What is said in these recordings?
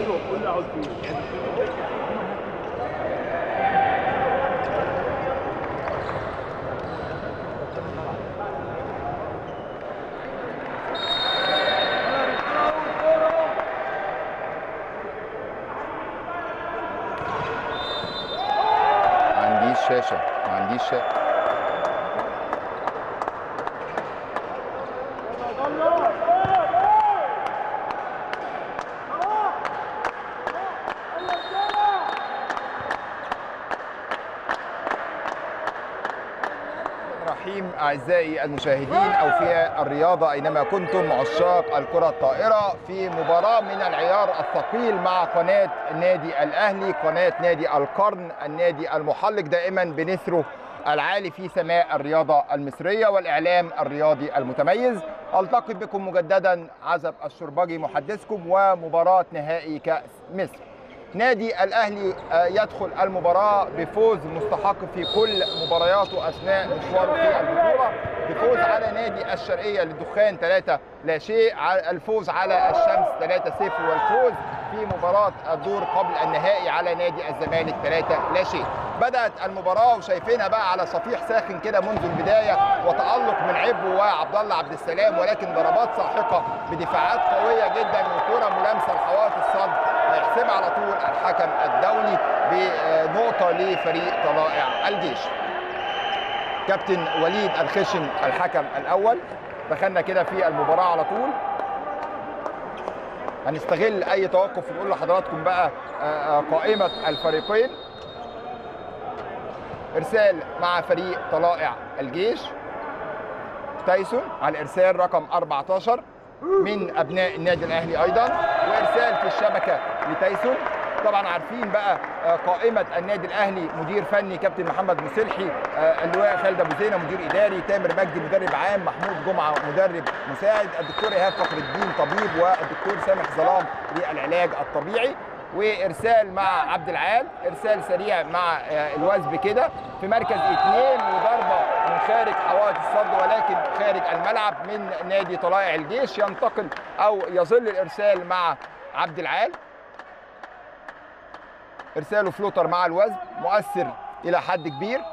شاشة، ما عنديش شاشة. رحيم أعزائي المشاهدين أوفياء الرياضة أينما كنتم، عشاق الكرة الطائرة، في مباراة من العيار الثقيل مع قناة النادي الأهلي، قناة نادي القرن، النادي المحلق دائما بنسره العالي في سماء الرياضة المصرية والإعلام الرياضي المتميز. ألتقي بكم مجددا عزب الشربجي محدثكم، ومباراة نهائي كأس مصر. نادي الأهلي يدخل المباراة بفوز مستحق في كل مبارياته أثناء مشواره في البطولة، بفوز على نادي الشرقية للدخان 3-0، الفوز على الشمس 3-0، والفوز في مباراة الدور قبل النهائي على نادي الزمالك 3-0. بدأت المباراة وشايفينها بقى على صفيح ساخن كده منذ البداية، وتألق من عبو وعبد الله عبد السلام، ولكن ضربات ساحقة بدفاعات قوية جدا وكرة ملامسة لحوائط الصد هيحسبها على طول الحكم الدولي بنقطة لفريق طلائع الجيش. كابتن وليد الخشن الحكم الأول. دخلنا كده في المباراة على طول، هنستغل أي توقف ونقول لحضراتكم بقى قائمة الفريقين. إرسال مع فريق طلائع الجيش، تايسون على الإرسال رقم 14 من أبناء النادي الأهلي أيضا، وإرسال في الشبكة لتايسون. طبعا عارفين بقى قائمة النادي الأهلي: مدير فني كابتن محمد مسلحي، اللواء خالد أبو زينة مدير إداري، تامر مجدي مدرب عام، محمود جمعة مدرب مساعد، الدكتور إيهاب فخر الدين طبيب، والدكتور سامح ظلام للعلاج الطبيعي. وإرسال مع عبد العال، إرسال سريع مع الوزب كده في مركز 2، وضربة من خارج حوائط الصد ولكن خارج الملعب من نادي طلائع الجيش. ينتقل أو يظل الإرسال مع عبد العال، إرساله فلوتر مع الوزب مؤثر إلى حد كبير.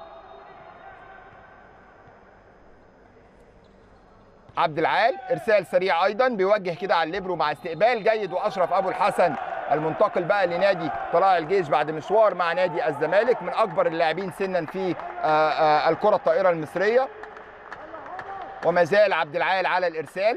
عبد العال إرسال سريع أيضا بيوجه كده على الليبرو مع استقبال جيد، وأشرف أبو الحسن المنتقل بقى لنادي طلائع الجيش بعد مشوار مع نادي الزمالك، من أكبر اللاعبين سنا في الكرة الطائرة المصرية. وما زال عبد العال على الإرسال.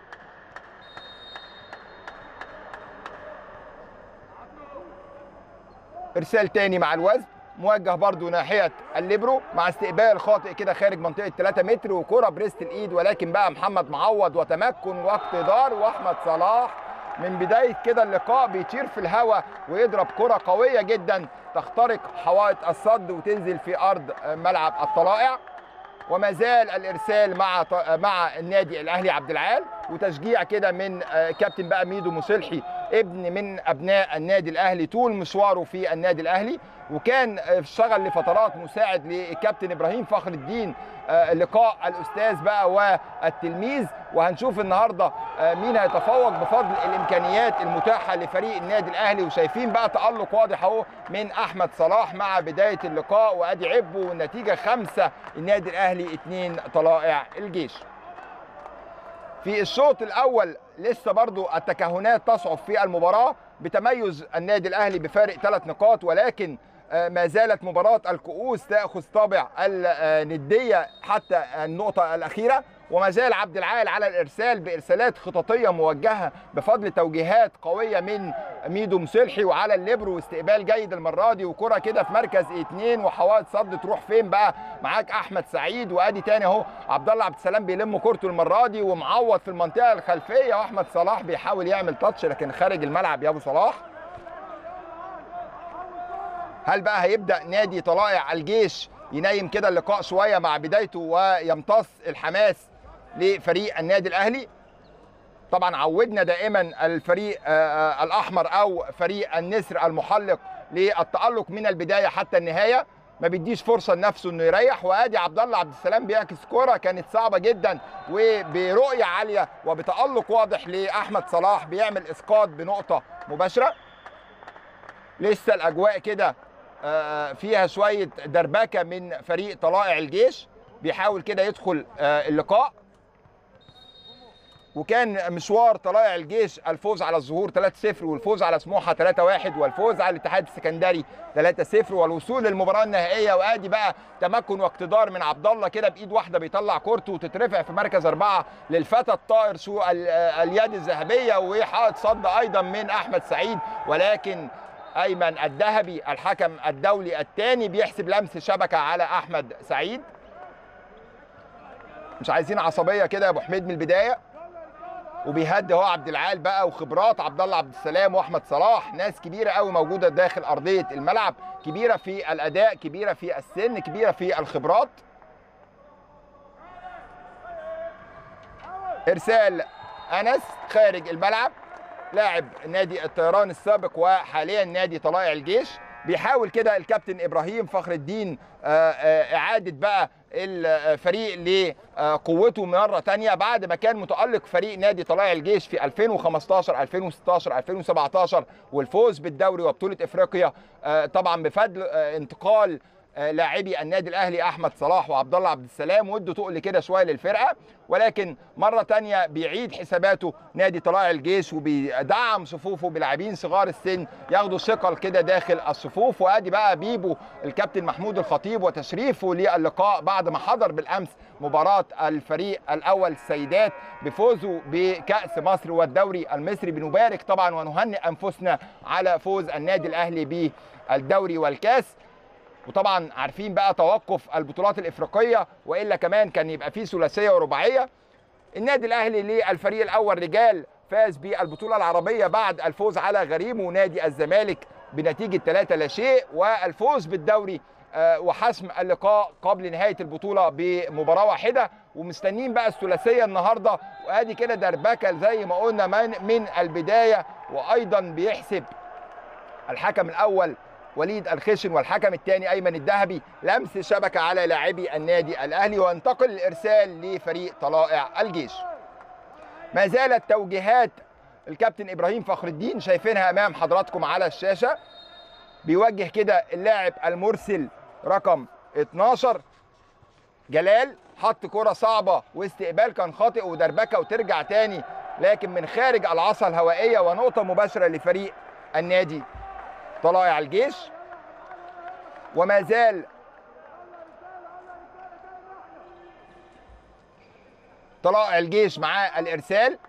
إرسال تاني مع الوزن موجه برضو ناحية الليبرو مع استقبال خاطئ كده خارج منطقة 3 متر، وكرة بريست الإيد، ولكن بقى محمد معوض وتمكن واقتدار، وأحمد صلاح من بداية كده اللقاء بيطير في الهواء ويضرب كرة قوية جدا تخترق حوائط الصد وتنزل في أرض ملعب الطلائع. وما زال الإرسال مع النادي الأهلي عبد العال، وتشجيع كده من كابتن بقى ميدو مسلحي، ابن من أبناء النادي الأهلي طول مشواره في النادي الأهلي، وكان اشتغل لفترات مساعد للكابتن إبراهيم فخر الدين، لقاء الأستاذ بقى والتلميذ. وهنشوف النهارده مين هيتفوق بفضل الإمكانيات المتاحة لفريق النادي الأهلي. وشايفين بقى تألق واضح اهو من أحمد صلاح مع بداية اللقاء، وأدي عبو، والنتيجة 5 النادي الأهلي 2 طلائع الجيش. في الشوط الأول لسه برضو التكهنات تصعب في المباراة بتميز النادي الأهلي بفارق 3 نقاط، ولكن ما زالت مباراة الكؤوس تأخذ طابع الندية حتى النقطة الأخيرة. وما زال عبد العال على الإرسال بإرسالات خططية موجهة بفضل توجيهات قوية من ميدو مسلحي، وعلى الليبرو استقبال جيد المرة دي، وكرة كده في مركز 2 وحوائط صد تروح فين بقى؟ معاك أحمد سعيد، وأدي تاني أهو عبد الله عبد السلام بيلم كورته المرة دي، ومعوض في المنطقة الخلفية، وأحمد صلاح بيحاول يعمل تاتش لكن خارج الملعب يا أبو صلاح. هل بقى هيبدأ نادي طلائع الجيش ينيم كده اللقاء شوية مع بدايته ويمتص الحماس لفريق النادي الأهلي؟ طبعا عودنا دائما الفريق الأحمر أو فريق النسر المحلق للتألق من البداية حتى النهاية. ما بيديش فرصه لنفسه انه يريح. وادي عبد الله عبد السلام بيعكس كوره كانت صعبه جدا وبرؤيه عاليه وبتالق واضح لاحمد صلاح، بيعمل اسقاط بنقطه مباشره. لسه الاجواء كده فيها شويه دربكه من فريق طلائع الجيش، بيحاول كده يدخل اللقاء. وكان مشوار طلائع الجيش الفوز على الظهور 3-0 والفوز على سموحه 3-1 والفوز على الاتحاد السكندري 3-0 والوصول للمباراه النهائيه. وادي بقى تمكن واقتدار من عبد الله كده بايد واحده بيطلع كورته وتترفع في مركز 4 للفتى الطائر شو اليد الذهبيه، وحائط صد ايضا من احمد سعيد. ولكن ايمن الذهبي الحكم الدولي الثاني بيحسب لمس شبكه على احمد سعيد. مش عايزين عصبيه كده يا ابو حميد من البدايه. وبيهدي هو عبد العال بقى، وخبرات عبد الله عبد السلام واحمد صلاح، ناس كبيره قوي موجوده داخل ارضيه الملعب، كبيره في الاداء، كبيره في السن، كبيره في الخبرات. ارسال انس خارج الملعب، لاعب نادي الطيران السابق وحاليا نادي طلائع الجيش. بيحاول كده الكابتن ابراهيم فخر الدين اعاده بقى الفريق لقوته مره ثانيه بعد ما كان متالق فريق نادي طلائع الجيش في 2015 2016 2017 والفوز بالدوري وبطوله افريقيا، طبعا بفضل انتقال لاعبي النادي الاهلي احمد صلاح وعبد الله عبد السلام، وادوا تقل كده شويه للفرقه. ولكن مره ثانيه بيعيد حساباته نادي طلائع الجيش وبيدعم صفوفه بلاعبين صغار السن ياخدوا ثقل كده داخل الصفوف. وادي بقى بيبو الكابتن محمود الخطيب وتشريفه للقاء بعد ما حضر بالامس مباراه الفريق الاول السيدات بفوزه بكاس مصر والدوري المصري. بنبارك طبعا ونهنئ انفسنا على فوز النادي الاهلي بالدوري والكاس. وطبعا عارفين بقى توقف البطولات الافريقيه، والا كمان كان يبقى فيه ثلاثيه ورباعيه. النادي الاهلي للفريق الاول رجال فاز بالبطوله العربيه بعد الفوز على غريمه نادي الزمالك بنتيجه 3-0، والفوز بالدوري وحسم اللقاء قبل نهايه البطوله بمباراه واحده. ومستنيين بقى الثلاثيه النهارده، وادي كده دربكه زي ما قلنا من البدايه. وايضا بيحسب الحكم الاول وليد الخشن والحكم الثاني ايمن الذهبي لمس شبكه على لاعبي النادي الاهلي، وانتقل الارسال لفريق طلائع الجيش. ما زالت توجيهات الكابتن ابراهيم فخر الدين شايفينها امام حضراتكم على الشاشه. بيوجه كده اللاعب المرسل رقم 12 جلال، حط كره صعبه واستقبال كان خاطئ ودربكه وترجع تاني لكن من خارج العصا الهوائيه، ونقطه مباشره لفريق النادي طلائع الجيش. وما زال طلائع الجيش مع الارسال.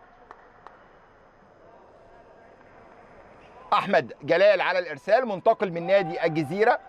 احمد جلال على الارسال منتقل من نادي الجزيره.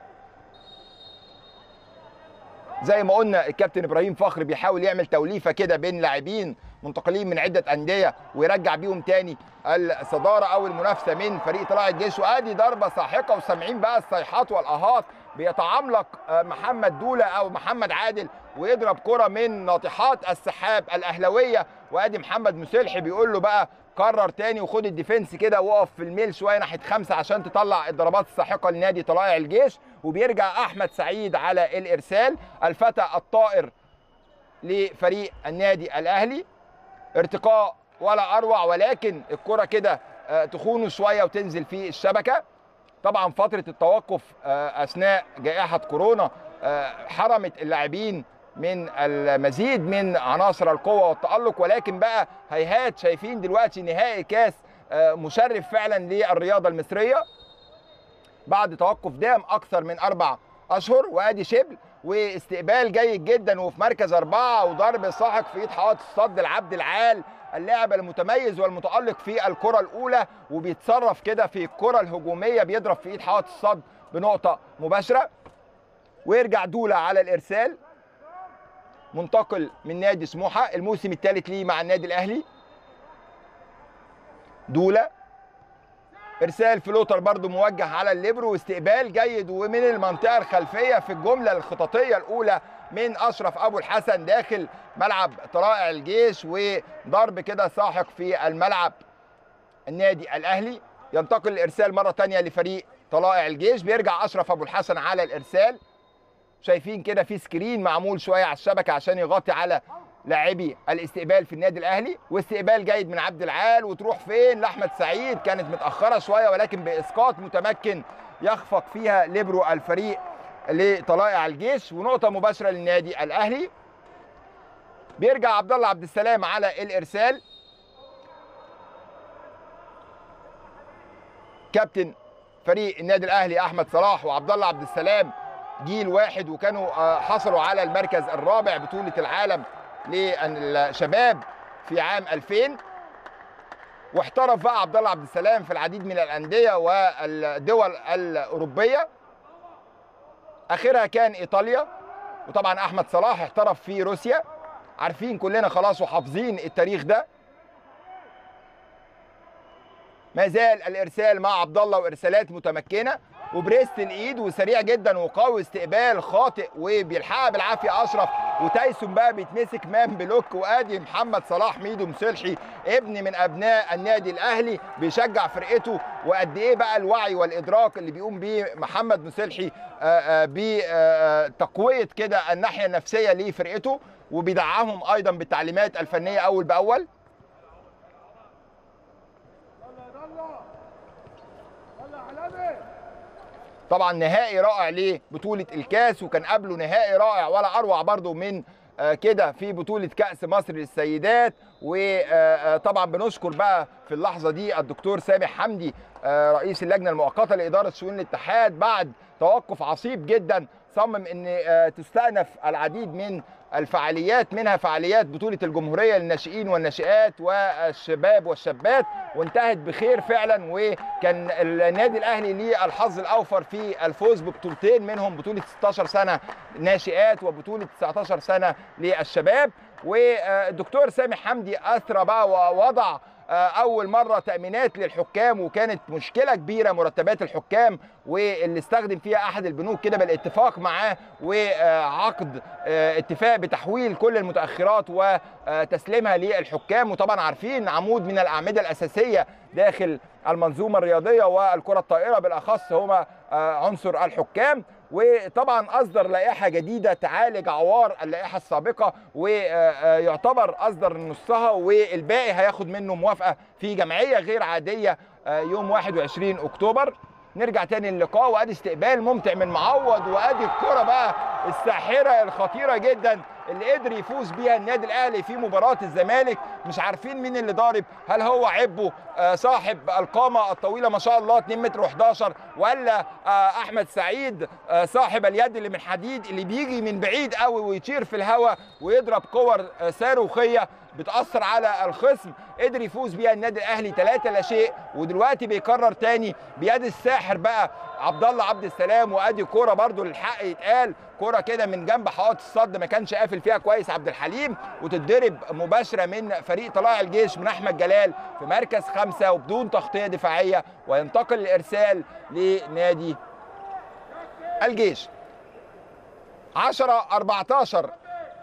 زي ما قلنا الكابتن ابراهيم فخر بيحاول يعمل توليفه كده بين لاعبين منتقلين من عده انديه ويرجع بيهم تاني الصداره او المنافسه من فريق طلائع الجيش. وادي ضربه ساحقه وسامعين بقى الصيحات والاهات. بيتعملق محمد دوله او محمد عادل ويضرب كره من ناطحات السحاب الاهلاويه. وادي محمد مسلحي بيقول له بقى كرر تاني وخد الديفنس كده وقف في الميل شويه ناحيه 5 عشان تطلع الضربات الساحقه لنادي طلائع الجيش. وبيرجع احمد سعيد على الارسال، الفتى الطائر لفريق النادي الاهلي. ارتقاء ولا اروع، ولكن الكره كده تخونه شويه وتنزل في الشبكه. طبعا فتره التوقف اثناء جائحه كورونا حرمت اللاعبين من المزيد من عناصر القوه والتالق، ولكن بقى هيهات شايفين دلوقتي نهائي كاس مشرف فعلا للرياضه المصريه بعد توقف دام اكثر من 4 اشهر. وادي شبل واستقبال جيد جدا وفي مركز 4 وضرب ساحق في ايد حائط الصد لعبد العال اللاعب المتميز والمتالق في الكره الاولى، وبيتصرف كده في الكره الهجوميه بيضرب في ايد حائط الصد بنقطه مباشره. ويرجع دوله على الارسال منتقل من نادي سموحه الموسم الثالث ليه مع النادي الاهلي. دوله ارسال فلوتر برضو موجه على الليبرو واستقبال جيد ومن المنطقه الخلفيه في الجمله الخططيه الاولى من اشرف ابو الحسن داخل ملعب طلائع الجيش، وضرب كده ساحق في الملعب النادي الاهلي. ينتقل الارسال مره ثانيه لفريق طلائع الجيش، بيرجع اشرف ابو الحسن على الارسال شايفين كده في سكرين معمول شويه على الشبكه عشان يغطي على لاعبي الاستقبال في النادي الاهلي، واستقبال جيد من عبد العال، وتروح فين لاحمد سعيد، كانت متاخره شويه ولكن باسقاط متمكن يخفق فيها ليبرو الفريق لطلائع الجيش، ونقطه مباشره للنادي الاهلي. بيرجع عبد الله عبد السلام على الارسال. كابتن فريق النادي الاهلي احمد صلاح وعبد الله عبد السلام جيل واحد، وكانوا حصلوا على المركز الرابع بطوله العالم للشباب في عام 2000. واحترف بقى عبد الله عبد السلام في العديد من الانديه والدول الاوروبيه، اخرها كان ايطاليا. وطبعا احمد صلاح احترف في روسيا، عارفين كلنا خلاص وحافظين التاريخ ده. ما زال الارسال مع عبد الله وارسالات متمكنه وبريست الايد وسريع جدا وقوي، استقبال خاطئ وبيلحقها بالعافيه اشرف، وتايسون بقى بيتمسك مان بلوك. وادي محمد صلاح ميدو مصلحي ابن من ابناء النادي الاهلي بيشجع فرقته، وقد ايه بقى الوعي والادراك اللي بيقوم بيه محمد مصلحي بتقويه كده الناحيه النفسيه لفرقته، وبيدعمهم ايضا بالتعليمات الفنيه اول باول. طبعا نهائي رائع لبطوله الكاس، وكان قبله نهائي رائع ولا اروع برضو من كده في بطوله كاس مصر للسيدات. وطبعا بنشكر بقى في اللحظه دي الدكتور سامح حمدي رئيس اللجنه المؤقته لاداره شؤون الاتحاد، بعد توقف عصيب جدا صمم ان تستأنف العديد من الفعاليات، منها فعاليات بطولة الجمهورية للناشئين والناشئات والشباب والشابات، وانتهت بخير فعلا. وكان النادي الأهلي ليه الحظ الأوفر في الفوز ببطولتين، منهم بطولة 16 سنة ناشئات وبطولة 19 سنة للشباب. والدكتور سامح حمدي أثرى بقى ووضع أول مرة تأمينات للحكام، وكانت مشكلة كبيرة مرتبات الحكام، واللي استخدم فيها أحد البنوك كده بالاتفاق معاه وعقد اتفاق بتحويل كل المتأخرات وتسليمها للحكام. وطبعا عارفين عمود من الأعمدة الأساسية داخل المنظومة الرياضية والكرة الطائرة بالأخص هما عنصر الحكام. وطبعا أصدر لائحة جديدة تعالج عوار اللائحة السابقة، ويعتبر أصدر نصها والباقي هياخد منه موافقة في جمعية غير عادية يوم 21 أكتوبر. نرجع تاني للقاء، وادي استقبال ممتع من معوض، وادي الكرة بقى الساحرة الخطيرة جدا اللي قدر يفوز بيها النادي الاهلي في مباراة الزمالك. مش عارفين مين اللي ضارب، هل هو عبو صاحب القامة الطويلة ما شاء الله 2 متر و11، ولا احمد سعيد صاحب اليد اللي من حديد اللي بيجي من بعيد قوي ويطير في الهواء ويضرب كور صاروخية بتأثر على الخصم. قدر يفوز بيها النادي الاهلي 3-0، ودلوقتي بيكرر تاني بيد الساحر بقى عبد الله عبد السلام. وادي كوره برده للحق يتقال، كوره كده من جنب حائط الصد ما كانش قافل فيها كويس عبد الحليم، وتتضرب مباشره من فريق طلائع الجيش من احمد جلال في مركز 5 وبدون تغطيه دفاعيه، وينتقل الارسال لنادي الجيش. 10-14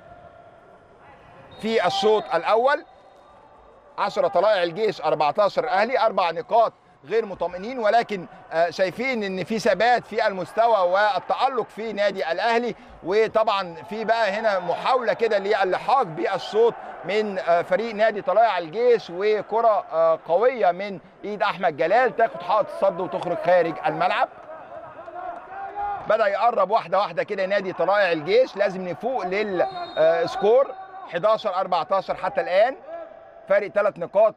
في الشوط الاول، 10 طلائع الجيش 14 اهلي، 4 نقاط غير مطمئنين، ولكن شايفين ان في ثبات في المستوى والتألق في نادي الاهلي. وطبعا في بقى هنا محاوله كده للحاق بالشوط من فريق نادي طلائع الجيش، وكره قويه من ايد احمد جلال تاخد حائط الصد وتخرج خارج الملعب. بدأ يقرب واحده واحده كده نادي طلائع الجيش، لازم نفوق للسكور 11-14 حتى الان، فارق 3 نقاط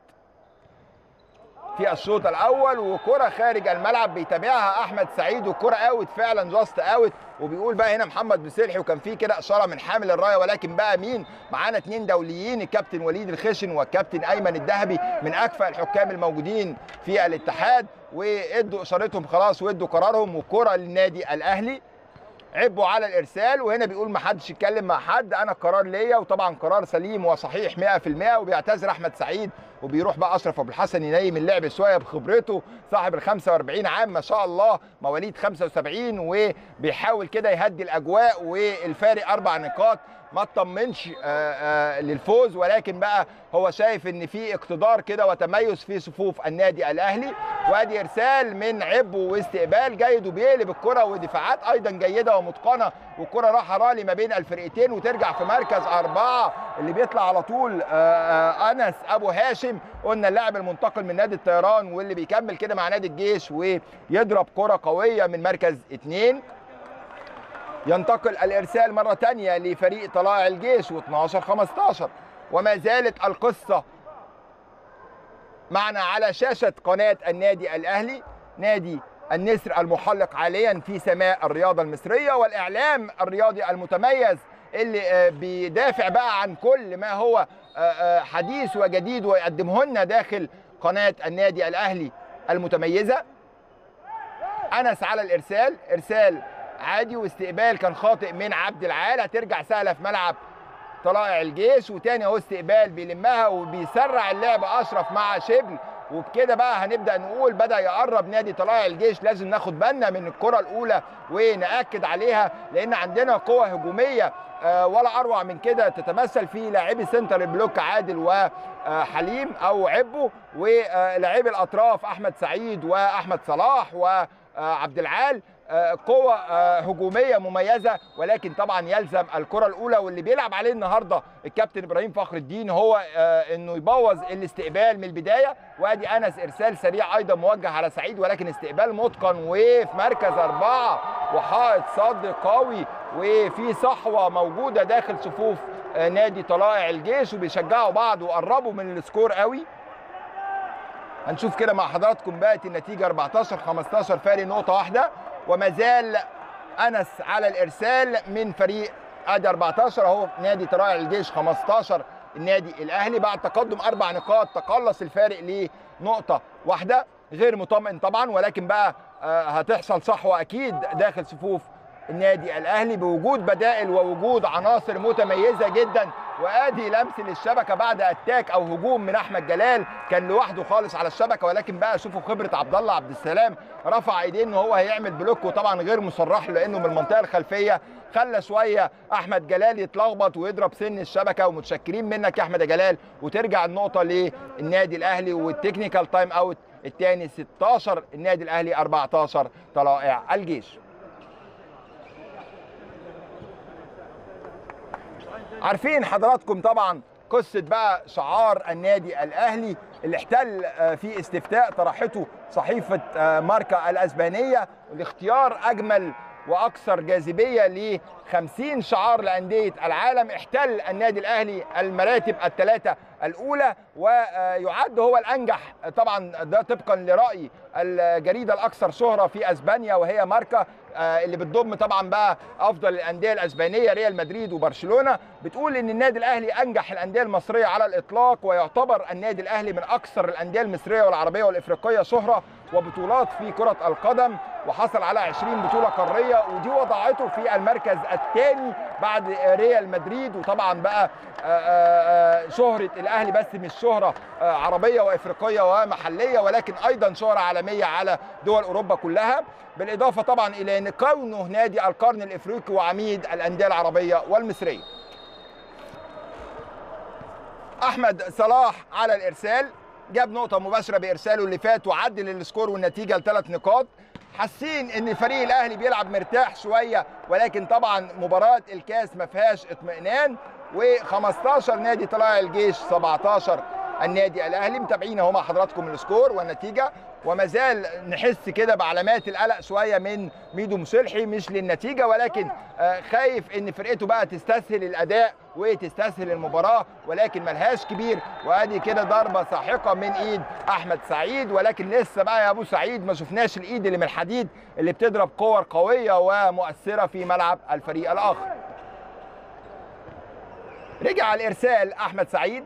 في الشوط الاول. وكره خارج الملعب بيتابعها احمد سعيد، والكره اوت فعلا جاست اوت. وبيقول بقى هنا محمد مصلحي، وكان في كده اشاره من حامل الرايه، ولكن بقى مين معانا؟ 2 دوليين، الكابتن وليد الخشن والكابتن ايمن الذهبي من اكفأ الحكام الموجودين في الاتحاد، وادوا اشارتهم خلاص وادوا قرارهم. والكره للنادي الاهلي، عبوا على الارسال. وهنا بيقول ما حدش يتكلم مع حد، انا القرار ليا، وطبعا قرار سليم وصحيح 100%. وبيعتذر احمد سعيد، وبيروح بقى اشرف ابو الحسن ينيم اللعب شويه بخبرته، صاحب ال 45 عام ما شاء الله، مواليد 75، وبيحاول كده يهدي الاجواء. والفارق 4 نقاط، ما اطمنش للفوز، ولكن بقى هو شايف ان في اقتدار كده وتميز في صفوف النادي الاهلي. وادي ارسال من عبو واستقبال جيد وبيقلب الكره ودفاعات ايضا جيده ومتقنه، والكره راحه رالي ما بين الفرقتين وترجع في مركز 4 اللي بيطلع على طول انس ابو هاشم، قلنا اللاعب المنتقل من نادي الطيران واللي بيكمل كده مع نادي الجيش ويضرب كره قويه من مركز 2. ينتقل الارسال مره ثانيه لفريق طلائع الجيش و12-15، وما زالت القصه معنا على شاشه قناه النادي الاهلي. نادي النسر المحلق حاليا في سماء الرياضه المصريه والاعلام الرياضي المتميز اللي بيدافع بقى عن كل ما هو حديث وجديد ويقدمه لنا داخل قناه النادي الاهلي المتميزه. انس على الارسال، ارسال عادي واستقبال كان خاطئ من عبد العال، هترجع سهله في ملعب طلائع الجيش، وتاني اهو استقبال بيلمها وبيسرع اللعب اشرف مع شبل، وبكده بقى هنبدا نقول بدا يقرب نادي طلائع الجيش. لازم ناخد بالنا من الكره الاولى وناكد عليها لان عندنا قوه هجوميه ولا اروع من كده تتمثل في لاعبي سنتر البلوك عادل وحليم او عبو، ولاعبي الاطراف احمد سعيد واحمد صلاح وعبد العال. قوة هجومية مميزة، ولكن طبعا يلزم الكرة الأولى واللي بيلعب عليه النهارده الكابتن إبراهيم فخر الدين هو إنه يبوظ الاستقبال من البداية. وادي أنس إرسال سريع أيضا موجه على سعيد، ولكن استقبال متقن وفي مركز 4 وحائط صد قوي، وفي صحوة موجودة داخل صفوف نادي طلائع الجيش وبيشجعوا بعض وقربوا من السكور قوي. هنشوف كده مع حضراتكم بقت النتيجة 14-15 فارق نقطة واحدة، وما زال انس على الارسال من فريق ادي 14 اهو نادي طلائع الجيش 15 النادي الاهلي. بعد تقدم 4 نقاط تقلص الفارق لنقطه واحده، غير مطمئن طبعا، ولكن بقى هتحصل صحوه اكيد داخل صفوف النادي الاهلي بوجود بدائل ووجود عناصر متميزه جدا. وادي لمس للشبكه بعد اتاك او هجوم من احمد جلال، كان لوحده خالص على الشبكه، ولكن بقى شوفوا خبره عبد الله عبد السلام، رفع ايديه ان هو هيعمل بلوك، وطبعا غير مصرح له لانه من المنطقه الخلفيه، خلى شويه احمد جلال يتلخبط ويضرب سن الشبكه. ومتشكرين منك يا احمد يا جلال، وترجع النقطه للنادي الاهلي. والتكنيكال تايم اوت الثاني 16 النادي الاهلي 14 طلائع الجيش. عارفين حضراتكم طبعا قصة بقى شعار النادي الأهلي اللي احتل في استفتاء طرحته صحيفة ماركا الأسبانية لاختيار أجمل وأكثر جاذبية ل 50 شعار لأندية العالم. احتل النادي الأهلي المراتب الثلاثة الأولى، ويعد هو الأنجح طبعا، ده طبقا لرأي الجريدة الأكثر شهرة في أسبانيا وهي ماركا، اللي بتضم طبعا بقى افضل الانديه الاسبانيه ريال مدريد وبرشلونه. بتقول ان النادي الاهلي انجح الانديه المصريه على الاطلاق، ويعتبر النادي الاهلي من اكثر الانديه المصريه والعربيه والافريقيه شهره وبطولات في كره القدم، وحصل على 20 بطوله قاريه، ودي وضعته في المركز الثاني بعد ريال مدريد. وطبعا بقى شهره الاهلي بس مش شهره عربيه وافريقيه ومحليه، ولكن ايضا شهره عالميه على دول اوروبا كلها، بالاضافه طبعا الى ان كونه نادي القرن الافريقي وعميد الانديه العربيه والمصريه. احمد صلاح على الارسال، جاب نقطه مباشره بارساله اللي فات وعدل السكور والنتيجه ل3 نقاط. حاسين ان فريق الاهلي بيلعب مرتاح شويه، ولكن طبعا مباراه الكاس ما فيهاش اطمئنان. و15 نادي طلائع الجيش 17 النادي الاهلي. متابعين اهو مع حضراتكم السكور والنتيجه، وما زال نحس كده بعلامات القلق شويه من ميدو مصلحي، مش للنتيجه ولكن خايف ان فرقته بقى تستسهل الاداء وتستسهل المباراه، ولكن ملهاش كبير. وادي كده ضربه ساحقه من ايد احمد سعيد، ولكن لسه بقى يا ابو سعيد ما شفناش الايد اللي من الحديد اللي بتضرب كور قويه ومؤثره في ملعب الفريق الاخر. رجع الارسال احمد سعيد،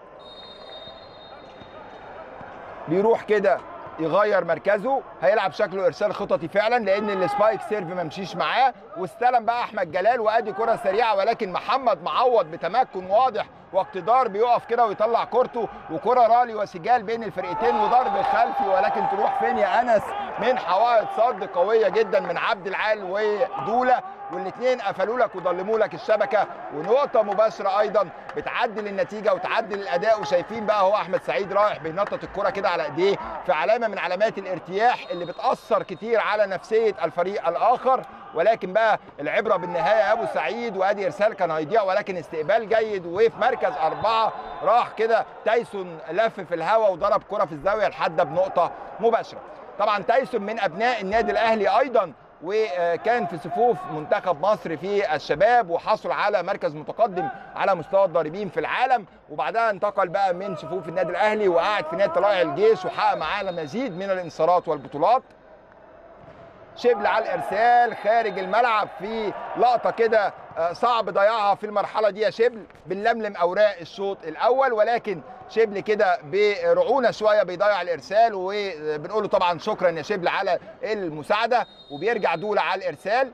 بيروح كده يغير مركزه، هيلعب شكله ارسال خططي فعلا لان السبايك سيرف ما مشيش معاه، واستلم بقى احمد جلال. وادي كره سريعه ولكن محمد معوض بتمكن واضح واقتدار بيقف كده ويطلع كورته، وكره رالي وسجال بين الفرقتين وضرب خلفي، ولكن تروح فين يا انس؟ من حوائط صد قويه جدا من عبد العال ودوله، والاثنين قفلوا لك وضلموا لك الشبكه، ونقطه مباشره ايضا بتعدل النتيجه وتعدل الاداء. وشايفين بقى هو احمد سعيد رايح بينطط الكره كده على ايديه في علامه من علامات الارتياح اللي بتاثر كتير على نفسيه الفريق الاخر، ولكن بقى العبره بالنهايه يا ابو سعيد. وادي ارسال كان هيضيع ولكن استقبال جيد، وفي مركز 4 راح كده تايسون لف في الهواء وضرب كره في الزاويه الحاده بنقطه مباشره. طبعا تايسون من ابناء النادي الاهلي ايضا، وكان في صفوف منتخب مصر في الشباب وحصل على مركز متقدم على مستوى الضاربين في العالم، وبعدها انتقل بقى من صفوف النادي الاهلي وقعد في نادي طلائع الجيش وحقق معاه مزيد من الانتصارات والبطولات. شبل على الارسال خارج الملعب في لقطه كده صعب ضياعها في المرحله دي يا شبل، بنلملم اوراق الشوط الاول، ولكن شبل كده برعونه شويه بيضيع الارسال، وبنقول له طبعا شكرا يا شبل على المساعده. وبيرجع دوله على الارسال،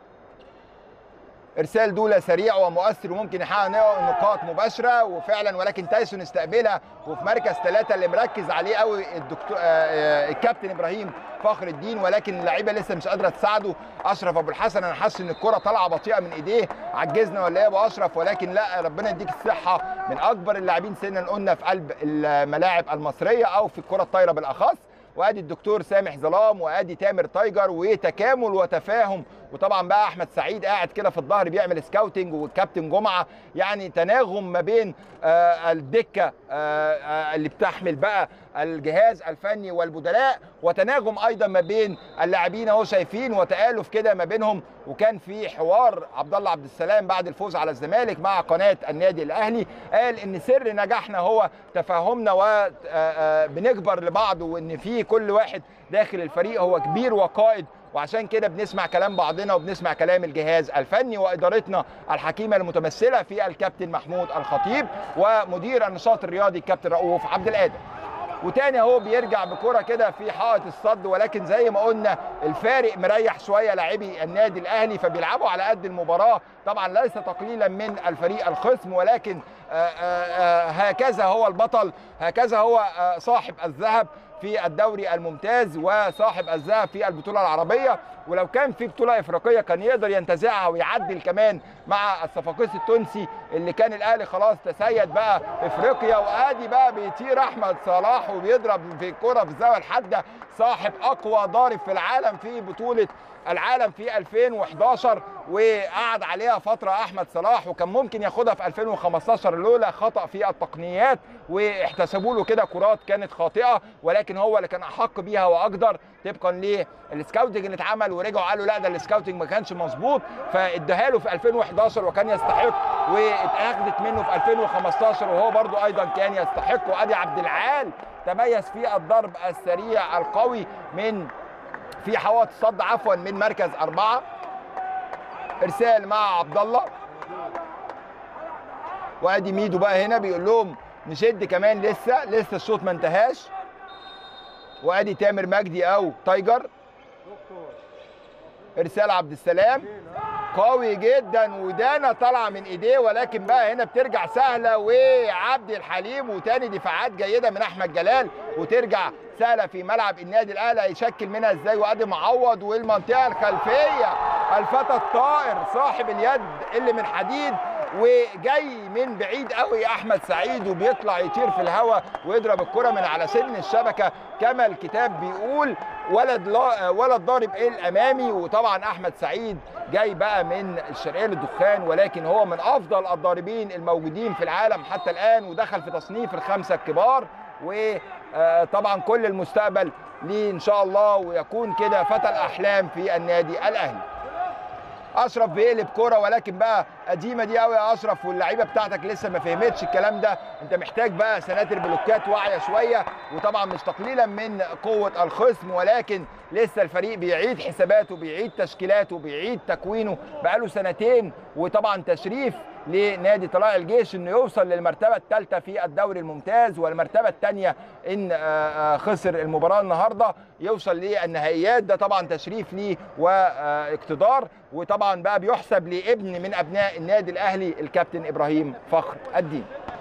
ارسال دوله سريع ومؤثر وممكن يحقق نقاط مباشره وفعلا، ولكن تايسون استقبلها وفي مركز 3 اللي مركز عليه قوي الدكتور الكابتن ابراهيم فخر الدين، ولكن اللعيبه لسه مش قادره تساعده. اشرف ابو الحسن انا حاسس ان الكره طالعه بطيئه من ايديه، عجزنا ولا ايه يا ابو اشرف؟ ولكن لا، ربنا يديك الصحه، من اكبر اللاعبين سنا قلنا في قلب الملاعب المصريه او في الكره الطايره بالاخص. وادي الدكتور سامح ظلام وادي تامر تايجر وتكامل وتفاهم، وطبعا بقى احمد سعيد قاعد كده في الظهر بيعمل سكاوتنج، والكابتن جمعه، يعني تناغم ما بين الدكه اللي بتحمل بقى الجهاز الفني والبدلاء، وتناغم ايضا ما بين اللاعبين اهو شايفين، وتآلف كده ما بينهم. وكان في حوار عبد الله عبد السلام بعد الفوز على الزمالك مع قناه النادي الاهلي، قال ان سر نجاحنا هو تفاهمنا وبنكبر لبعض، وان في كل واحد داخل الفريق هو كبير وقائد، وعشان كده بنسمع كلام بعضنا وبنسمع كلام الجهاز الفني وادارتنا الحكيمه المتمثله في الكابتن محمود الخطيب ومدير النشاط الرياضي الكابتن رؤوف عبد القادر. وتاني اهو بيرجع بكره كده في حائط الصد، ولكن زي ما قلنا الفارق مريح شويه لاعبي النادي الاهلي، فبيلعبوا على قد المباراه، طبعا ليس تقليلا من الفريق الخصم، ولكن هكذا هو البطل، هكذا هو صاحب الذهب في الدوري الممتاز وصاحب الذهب في البطوله العربيه. ولو كان في بطوله افريقيه كان يقدر ينتزعها ويعدل كمان مع الصفاقسي التونسي اللي كان الاهلي خلاص تسيد بقى افريقيا. وادي بقى بيطير احمد صلاح وبيضرب في الكره في الزاويه الحاده، صاحب اقوى ضارب في العالم في بطوله العالم في 2011، وقعد عليها فتره احمد صلاح، وكان ممكن ياخدها في 2015 لولا خطا في التقنيات واحتسبوا له كده كرات كانت خاطئه، ولكن هو اللي كان احق بيها واقدر طبقا للسكاوتنج اللي اتعمل، ورجعوا قالوا لا ده السكاوتنج ما كانش مظبوط، فاداها له في 2011 وكان يستحق، واتاخدت منه في 2015 وهو برضو ايضا كان يستحق. وادي عبد العال تميز في الضرب السريع القوي في حوائط الصد من مركز 4. ارسال مع عبد الله، وادي ميدو بقى هنا بيقول لهم نشد كمان، لسه الشوط ما انتهاش. وادي تامر مجدي او تايجر، ارسال عبد السلام قوي جدا ودانا طالعه من ايديه، ولكن بقى هنا بترجع سهله وعبد الحليم، وتاني دفاعات جيده من احمد جلال وترجع سهله في ملعب النادي الاهلي. هيشكل منها ازاي؟ وادي معوض والمنطقه الخلفيه، الفتى الطائر صاحب اليد اللي من حديد وجاي من بعيد قوي احمد سعيد، وبيطلع يطير في الهواء ويضرب الكره من على سن الشبكه كما الكتاب بيقول، ولد ضارب الامامي. وطبعا احمد سعيد جاي بقى من الشرقيه للدخان، ولكن هو من افضل الضاربين الموجودين في العالم حتى الان، ودخل في تصنيف الخمسه الكبار، وطبعا كل المستقبل ليه ان شاء الله، ويكون كده فتى الاحلام في النادي الاهلي. اشرف بيقلب كوره، ولكن بقى قديمه دي قوي يا اشرف، واللعيبه بتاعتك لسه ما فهمتش الكلام ده، انت محتاج بقى سناتر بلوكات واعيه شويه، وطبعا مش تقليلا من قوه الخصم، ولكن لسه الفريق بيعيد حساباته، بيعيد تشكيلاته، بيعيد تكوينه بقاله سنتين، وطبعا تشريف لنادي طلائع الجيش انه يوصل للمرتبه الثالثه في الدوري الممتاز، والمرتبه الثانيه ان خسر المباراه النهارده يوصل للنهائيات. ده طبعا تشريف ليه واقتدار، وطبعا بقى بيحسب لابن من ابناء النادي الاهلي الكابتن ابراهيم فخر الدين.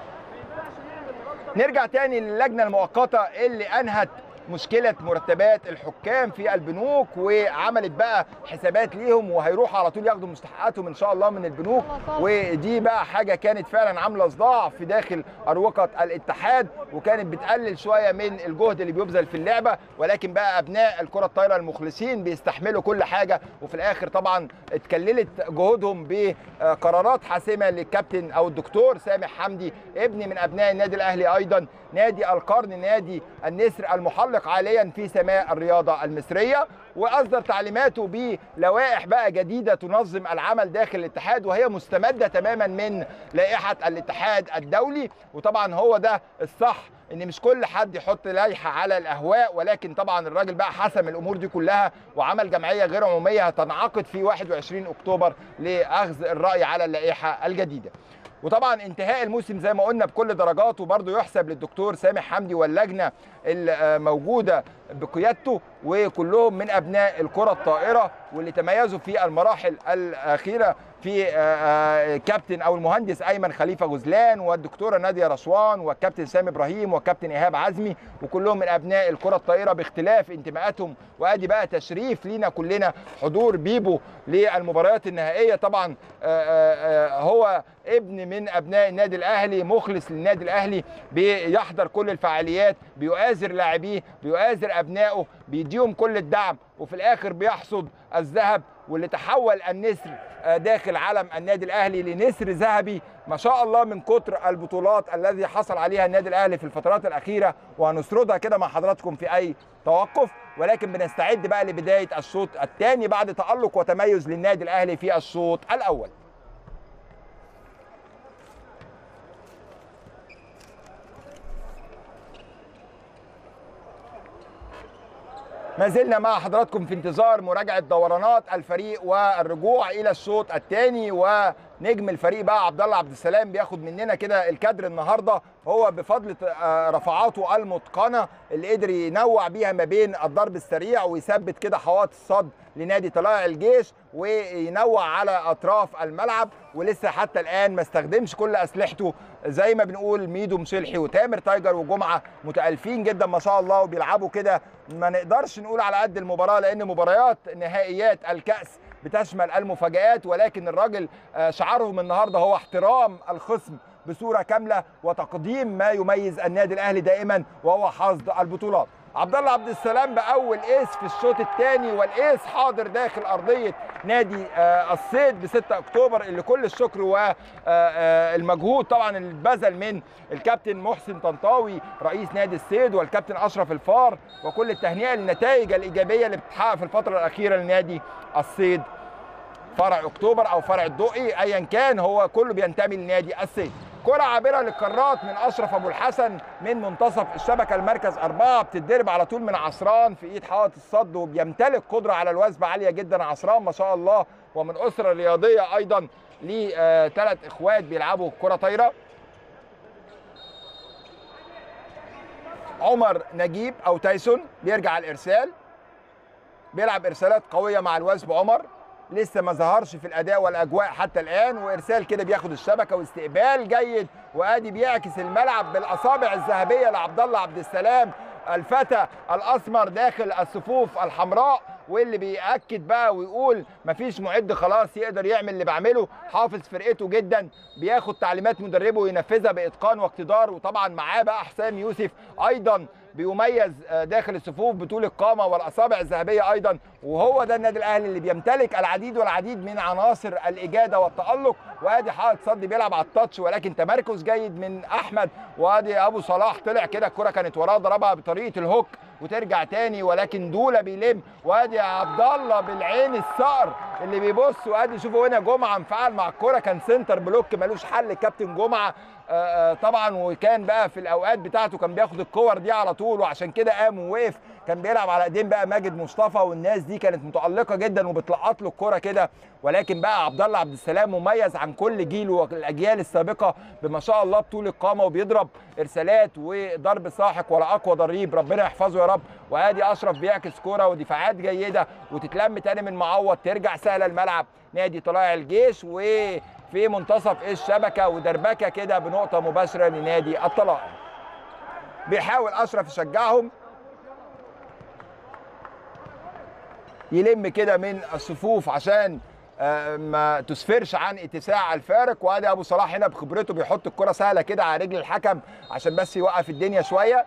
نرجع تاني للجنه المؤقته اللي انهت مشكله مرتبات الحكام في البنوك، وعملت بقى حسابات ليهم وهيروحوا على طول ياخدوا مستحقاتهم ان شاء الله من البنوك. ودي بقى حاجه كانت فعلا عامله صداع في داخل اروقه الاتحاد، وكانت بتقلل شويه من الجهد اللي بيبذل في اللعبه، ولكن بقى ابناء الكره الطايره المخلصين بيستحملوا كل حاجه، وفي الاخر طبعا اتكللت جهودهم بقرارات حاسمه للكابتن او الدكتور سامح حمدي ابن من ابناء النادي الاهلي، ايضا نادي القرن نادي النسر المحلق عاليا في سماء الرياضه المصريه، واصدر تعليماته بلوائح بقى جديده تنظم العمل داخل الاتحاد، وهي مستمده تماما من لائحه الاتحاد الدولي. وطبعا هو ده الصح، ان مش كل حد يحط لائحه على الاهواء، ولكن طبعا الراجل بقى حسم الامور دي كلها وعمل جمعيه غير عموميه هتنعقد في 21 اكتوبر لاخذ الراي على اللائحه الجديده. وطبعا انتهاء الموسم زي ما قلنا بكل درجاته برضه يحسب للدكتور سامح حمدي واللجنه الموجوده بقيادته، وكلهم من ابناء الكره الطائره واللي تميزوا في المراحل الاخيره، في كابتن او المهندس ايمن خليفه غزلان والدكتوره ناديه رشوان والكابتن سامي ابراهيم والكابتن ايهاب عزمي، وكلهم من ابناء الكره الطائره باختلاف انتماءاتهم. وادي بقى تشريف لينا كلنا حضور بيبو للمباريات النهائيه. طبعا هو ابن من ابناء النادي الاهلي، مخلص للنادي الاهلي، بيحضر كل الفعاليات، بيؤازر لاعبيه، بيؤازر ابنائه، بيديهم كل الدعم، وفي الاخر بيحصد الذهب، واللي تحول النسر داخل علم النادي الاهلي لنسر ذهبي ما شاء الله من كتر البطولات الذي حصل عليها النادي الاهلي في الفترات الاخيره، وهنسردها كده مع حضراتكم في اي توقف. ولكن بنستعد بقى لبدايه الشوط الثاني بعد تألق وتميز للنادي الاهلي في الشوط الاول. ما زلنا مع حضراتكم في انتظار مراجعه دورانات الفريق والرجوع الى الشوط الثاني، ونجم الفريق بقى عبد الله عبد السلام بياخد مننا كده الكادر النهارده، هو بفضل رفعاته المتقنه اللي قدر ينوع بيها ما بين الضرب السريع ويثبت كده حواط الصد لنادي طلائع الجيش، وينوع على اطراف الملعب، ولسه حتى الان ما استخدمش كل اسلحته. زي ما بنقول ميدو مصلحي وتامر تايجر وجمعه متالفين جدا ما شاء الله، وبيلعبوا كده ما نقدرش نقول على قد المباراه، لان مباريات نهائيات الكاس بتشمل المفاجآت، ولكن الراجل شعارهم النهارده هو احترام الخصم بصوره كامله وتقديم ما يميز النادي الاهلي دائما وهو حصد البطولات. عبد الله عبد السلام باول ايس في الشوط الثاني، والايس حاضر داخل ارضيه نادي الصيد ب 6 اكتوبر، اللي كل الشكر والمجهود طبعا اللي اتبذل من الكابتن محسن طنطاوي رئيس نادي الصيد والكابتن اشرف الفار، وكل التهنئه للنتائج الايجابيه اللي بتتحقق في الفتره الاخيره لنادي الصيد فرع اكتوبر او فرع الدقي، ايا كان هو كله بينتمي لنادي الصيد. كرة عابرة للقارات من أشرف أبو الحسن من منتصف الشبكة المركز 4، بتتضرب على طول من عصران في إيد حائط الصد، وبيمتلك قدرة على الوثب عالية جدا عصران ما شاء الله، ومن أسرة رياضية أيضا ليه 3 إخوات بيلعبوا كرة طايرة. عمر نجيب أو تايسون بيرجع الإرسال، بيلعب إرسالات قوية مع الوثب. عمر لسه ما ظهرش في الاداء والاجواء حتى الان، وارسال كده بياخد الشبكه واستقبال جيد، وادي بيعكس الملعب بالاصابع الذهبيه لعبد الله عبد السلام الفتى الاسمر داخل الصفوف الحمراء، واللي بيأكد بقى ويقول مفيش معد خلاص يقدر يعمل اللي بعمله، حافظ فرقته جدا، بياخد تعليمات مدربه وينفذها باتقان واقتدار. وطبعا معاه بقى حسام يوسف ايضا بيميز داخل الصفوف بطول القامه والاصابع الذهبيه ايضا، وهو ده النادي الاهلي اللي بيمتلك العديد والعديد من عناصر الاجاده والتالق. وادي حائط صد بيلعب على التاتش، ولكن تمركز جيد من احمد، وادي ابو صلاح طلع كده الكره كانت وراه ضربها بطريقه الهوك وترجع تاني، ولكن دوله بيلم، وادي عبد الله بالعين الصقر اللي بيبص. وادي شوفوا هنا جمعه انفعل مع الكوره، كان سنتر بلوك ملوش حل الكابتن جمعه طبعا، وكان بقى في الاوقات بتاعته كان بياخد الكور دي على طول، وعشان كده قام ووقف. كان بيلعب على ايدين بقى ماجد مصطفى، والناس دي كانت متالقه جدا وبتلقط له الكوره كده. ولكن بقى عبد الله عبد السلام مميز عن كل جيله والاجيال السابقه بما شاء الله بطول القامه، وبيضرب ارسالات وضرب ساحق ولا اقوى ضريب، ربنا يحفظه يا رب. وادي اشرف بيعكس كوره ودفاعات جيده، وتتلم تاني من معوض، ترجع سهله الملعب نادي طلائع الجيش، وفي منتصف الشبكه ودربكه كده بنقطه مباشره لنادي الطلائع. بيحاول اشرف يشجعهم، يلم كده من الصفوف عشان ما تسفرش عن اتساع الفارق. وادي ابو صلاح هنا بخبرته بيحط الكره سهله كده على رجل الحكم عشان بس يوقف الدنيا شويه.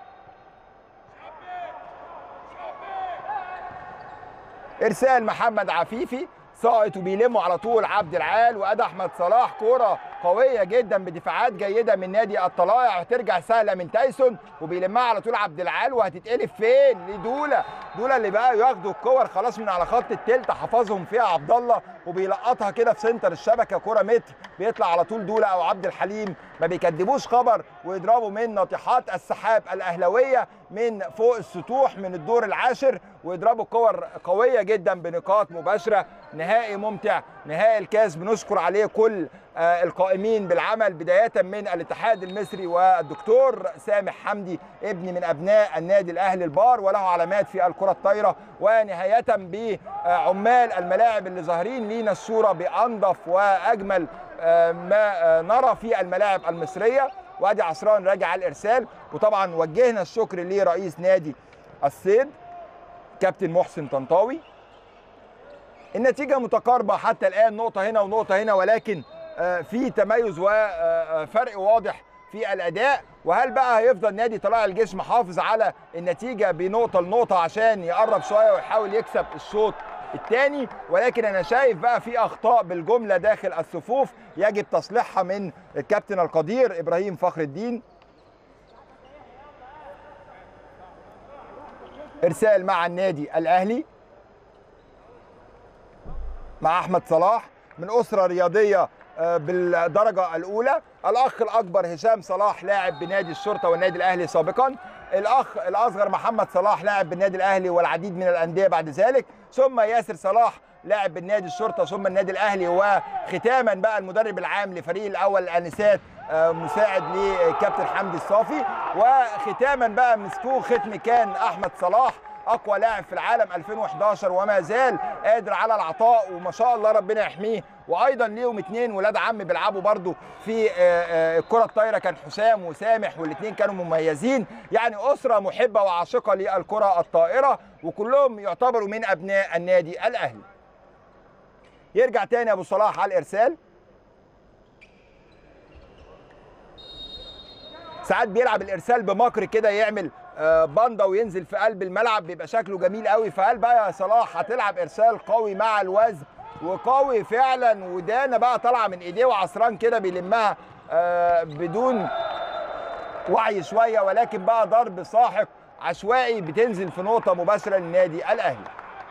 ارسال محمد عفيفي ساقط وبيلموا على طول عبد العال. وادي احمد صلاح كوره قويه جدا بدفاعات جيده من نادي الطلائع، هترجع سهله من تايسون وبيلمها على طول عبد العال، وهتتقلب فين لدوله. دوله اللي بقى ياخدوا الكور خلاص من على خط التلت، حفظهم فيها عبد الله وبيلقطها كده في سنتر الشبكه، كوره متر بيطلع على طول دوله او عبد الحليم، ما بيكدبوش خبر ويضربوا من ناطحات السحاب الاهلاويه من فوق السطوح من الدور العاشر، ويضربوا كور قويه جدا بنقاط مباشره. نهائي ممتع، نهائي الكاس بنشكر عليه كل القائمين بالعمل، بدايه من الاتحاد المصري والدكتور سامح حمدي ابن من ابناء النادي الاهلي البار وله علامات في الكره الطايره، ونهايه بعمال الملاعب اللي ظاهرين لينا الصوره بانظف واجمل ما نرى في الملاعب المصريه. وادي عصران راجع الارسال، وطبعا وجهنا الشكر لرئيس نادي الصيد كابتن محسن طنطاوي. النتيجه متقاربه حتى الان، نقطه هنا ونقطه هنا، ولكن في تميز وفرق واضح في الاداء. وهل بقى هيفضل نادي طلائع الجيش محافظ على النتيجه بنقطه لنقطه عشان يقرب شويه ويحاول يكسب الشوط الثاني؟ ولكن انا شايف بقى في اخطاء بالجمله داخل الصفوف يجب تصليحها من الكابتن القدير ابراهيم فخر الدين. ارسال مع النادي الاهلي مع احمد صلاح من اسره رياضيه بالدرجه الاولى. الاخ الاكبر هشام صلاح لاعب بنادي الشرطه والنادي الاهلي سابقا، الاخ الاصغر محمد صلاح لاعب بالنادي الاهلي والعديد من الانديه بعد ذلك، ثم ياسر صلاح لاعب بالنادي الشرطه ثم النادي الاهلي، وختاما بقى المدرب العام لفريق الاول الانسات مساعد لكابتن حمدي الصافي، وختاما بقى مسكوه ختم كان احمد صلاح اقوى لاعب في العالم 2011 وما زال قادر على العطاء وما شاء الله ربنا يحميه. وايضا ليهم اثنين ولاد عم بيلعبوا برضو في الكره الطايره، كان حسام وسامح، والاثنين كانوا مميزين، يعني اسره محبه وعاشقه للكره الطائره، وكلهم يعتبروا من ابناء النادي الاهلي. يرجع تاني ابو صلاح على الارسال، ساعات بيلعب الارسال بمكر كده، يعمل باندا وينزل في قلب الملعب، بيبقى شكله جميل قوي. فهل بقى يا صلاح هتلعب ارسال قوي مع الوزن وقوي فعلا، ودانا بقى طالعه من ايديه وعصران كده بيلمها بدون وعي شويه، ولكن بقى ضرب ساحق عشوائي بتنزل في نقطه مباشره للنادي الاهلي.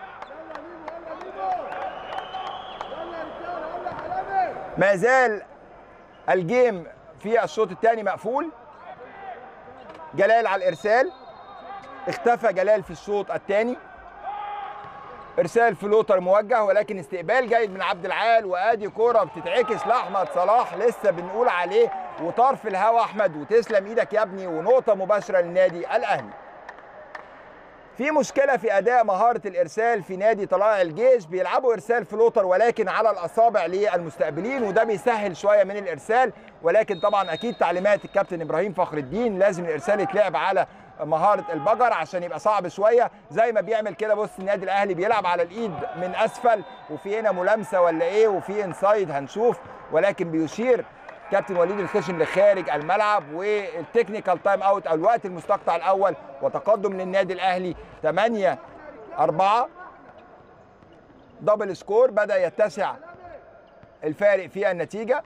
ما زال الجيم في الشوط الثاني مقفول. جلال على الارسال، اختفى جلال في الشوط الثاني. ارسال فلوتر موجه ولكن استقبال جيد من عبد العال، وادي كوره بتتعكس لاحمد صلاح لسه بنقول عليه وطار في الهوا احمد، وتسلم ايدك يا ابني، ونقطه مباشره للنادي الاهلي. في مشكله في اداء مهاره الارسال في نادي طلائع الجيش، بيلعبوا ارسال فلوتر ولكن على الاصابع للمستقبلين، وده بيسهل شويه من الارسال، ولكن طبعا اكيد تعليمات الكابتن ابراهيم فخر الدين لازم الارسال يتلعب على مهاره البجر عشان يبقى صعب شويه زي ما بيعمل كده. بص النادي الاهلي بيلعب على الايد من اسفل، وفي هنا ملامسه ولا ايه، وفي انسايد هنشوف، ولكن بيشير كابتن وليد الخشن لخارج الملعب، والتكنيكال تايم اوت او الوقت المستقطع الاول، وتقدم للنادي الاهلي 8-4. دبل سكور، بدا يتسع الفارق في النتيجه.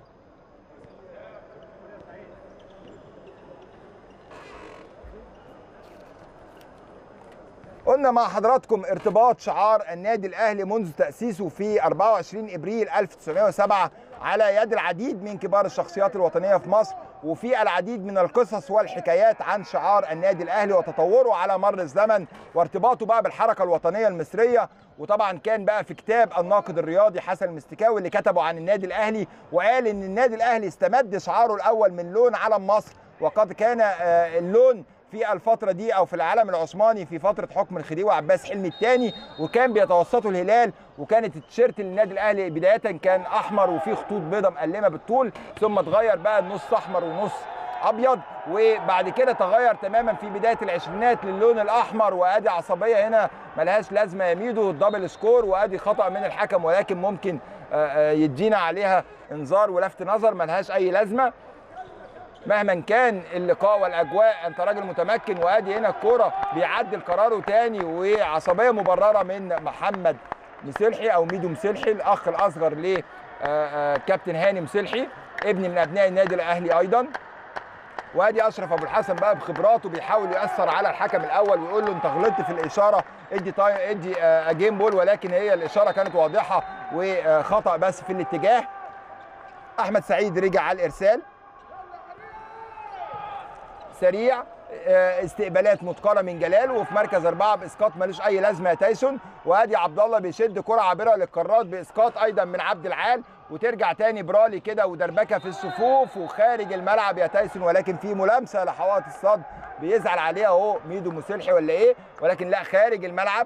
قلنا مع حضراتكم ارتباط شعار النادي الاهلي منذ تاسيسه في 24 ابريل 1907 على يد العديد من كبار الشخصيات الوطنيه في مصر، وفي العديد من القصص والحكايات عن شعار النادي الاهلي وتطوره على مر الزمن وارتباطه بقى بالحركه الوطنيه المصريه. وطبعا كان بقى في كتاب الناقد الرياضي حسن المستكاوي اللي كتبه عن النادي الاهلي، وقال ان النادي الاهلي استمد شعاره الاول من لون علم مصر، وقد كان اللون في الفترة دي أو في العالم العثماني في فترة حكم الخديوي عباس حلمي الثاني، وكان بيتوسطه الهلال، وكانت التيشيرت للنادي الأهلي بداية كان أحمر وفيه خطوط بيضاء مقلمة بالطول، ثم اتغير بقى النص أحمر ونص أبيض، وبعد كده تغير تماما في بداية العشرينات للون الأحمر. وأدي عصبية هنا ملهاش لازمة يا ميدو، الدبل سكور، وأدي خطأ من الحكم ولكن ممكن يدينا عليها إنذار ولفت نظر ملهاش أي لازمة. مهما كان اللقاء والاجواء انت راجل متمكن، وادي هنا الكوره بيعدل قراره تاني، وعصبيه مبرره من محمد مسلحي او ميدو مسلحي الاخ الاصغر ل كابتن هاني مسلحي ابن من ابناء النادي الاهلي ايضا. وادي اشرف ابو الحسن بقى بخبراته بيحاول ياثر على الحكم الاول ويقول له انت غلطت في الاشاره، ادي جيم بول، ولكن هي الاشاره كانت واضحه وخطا بس في الاتجاه. احمد سعيد رجع على الارسال سريع، استقبالات متقنه من جلال، وفي مركز 4 باسقاط ملوش اي لازمه يا تايسون. وادي عبد الله بيشد كره عابره للقارات باسقاط ايضا من عبد العال، وترجع تاني برالي كده ودربكه في الصفوف وخارج الملعب يا تايسون، ولكن في ملامسه لحوائط الصد بيزعل عليها اهو ميدو مسلحي ولا ايه، ولكن لا خارج الملعب.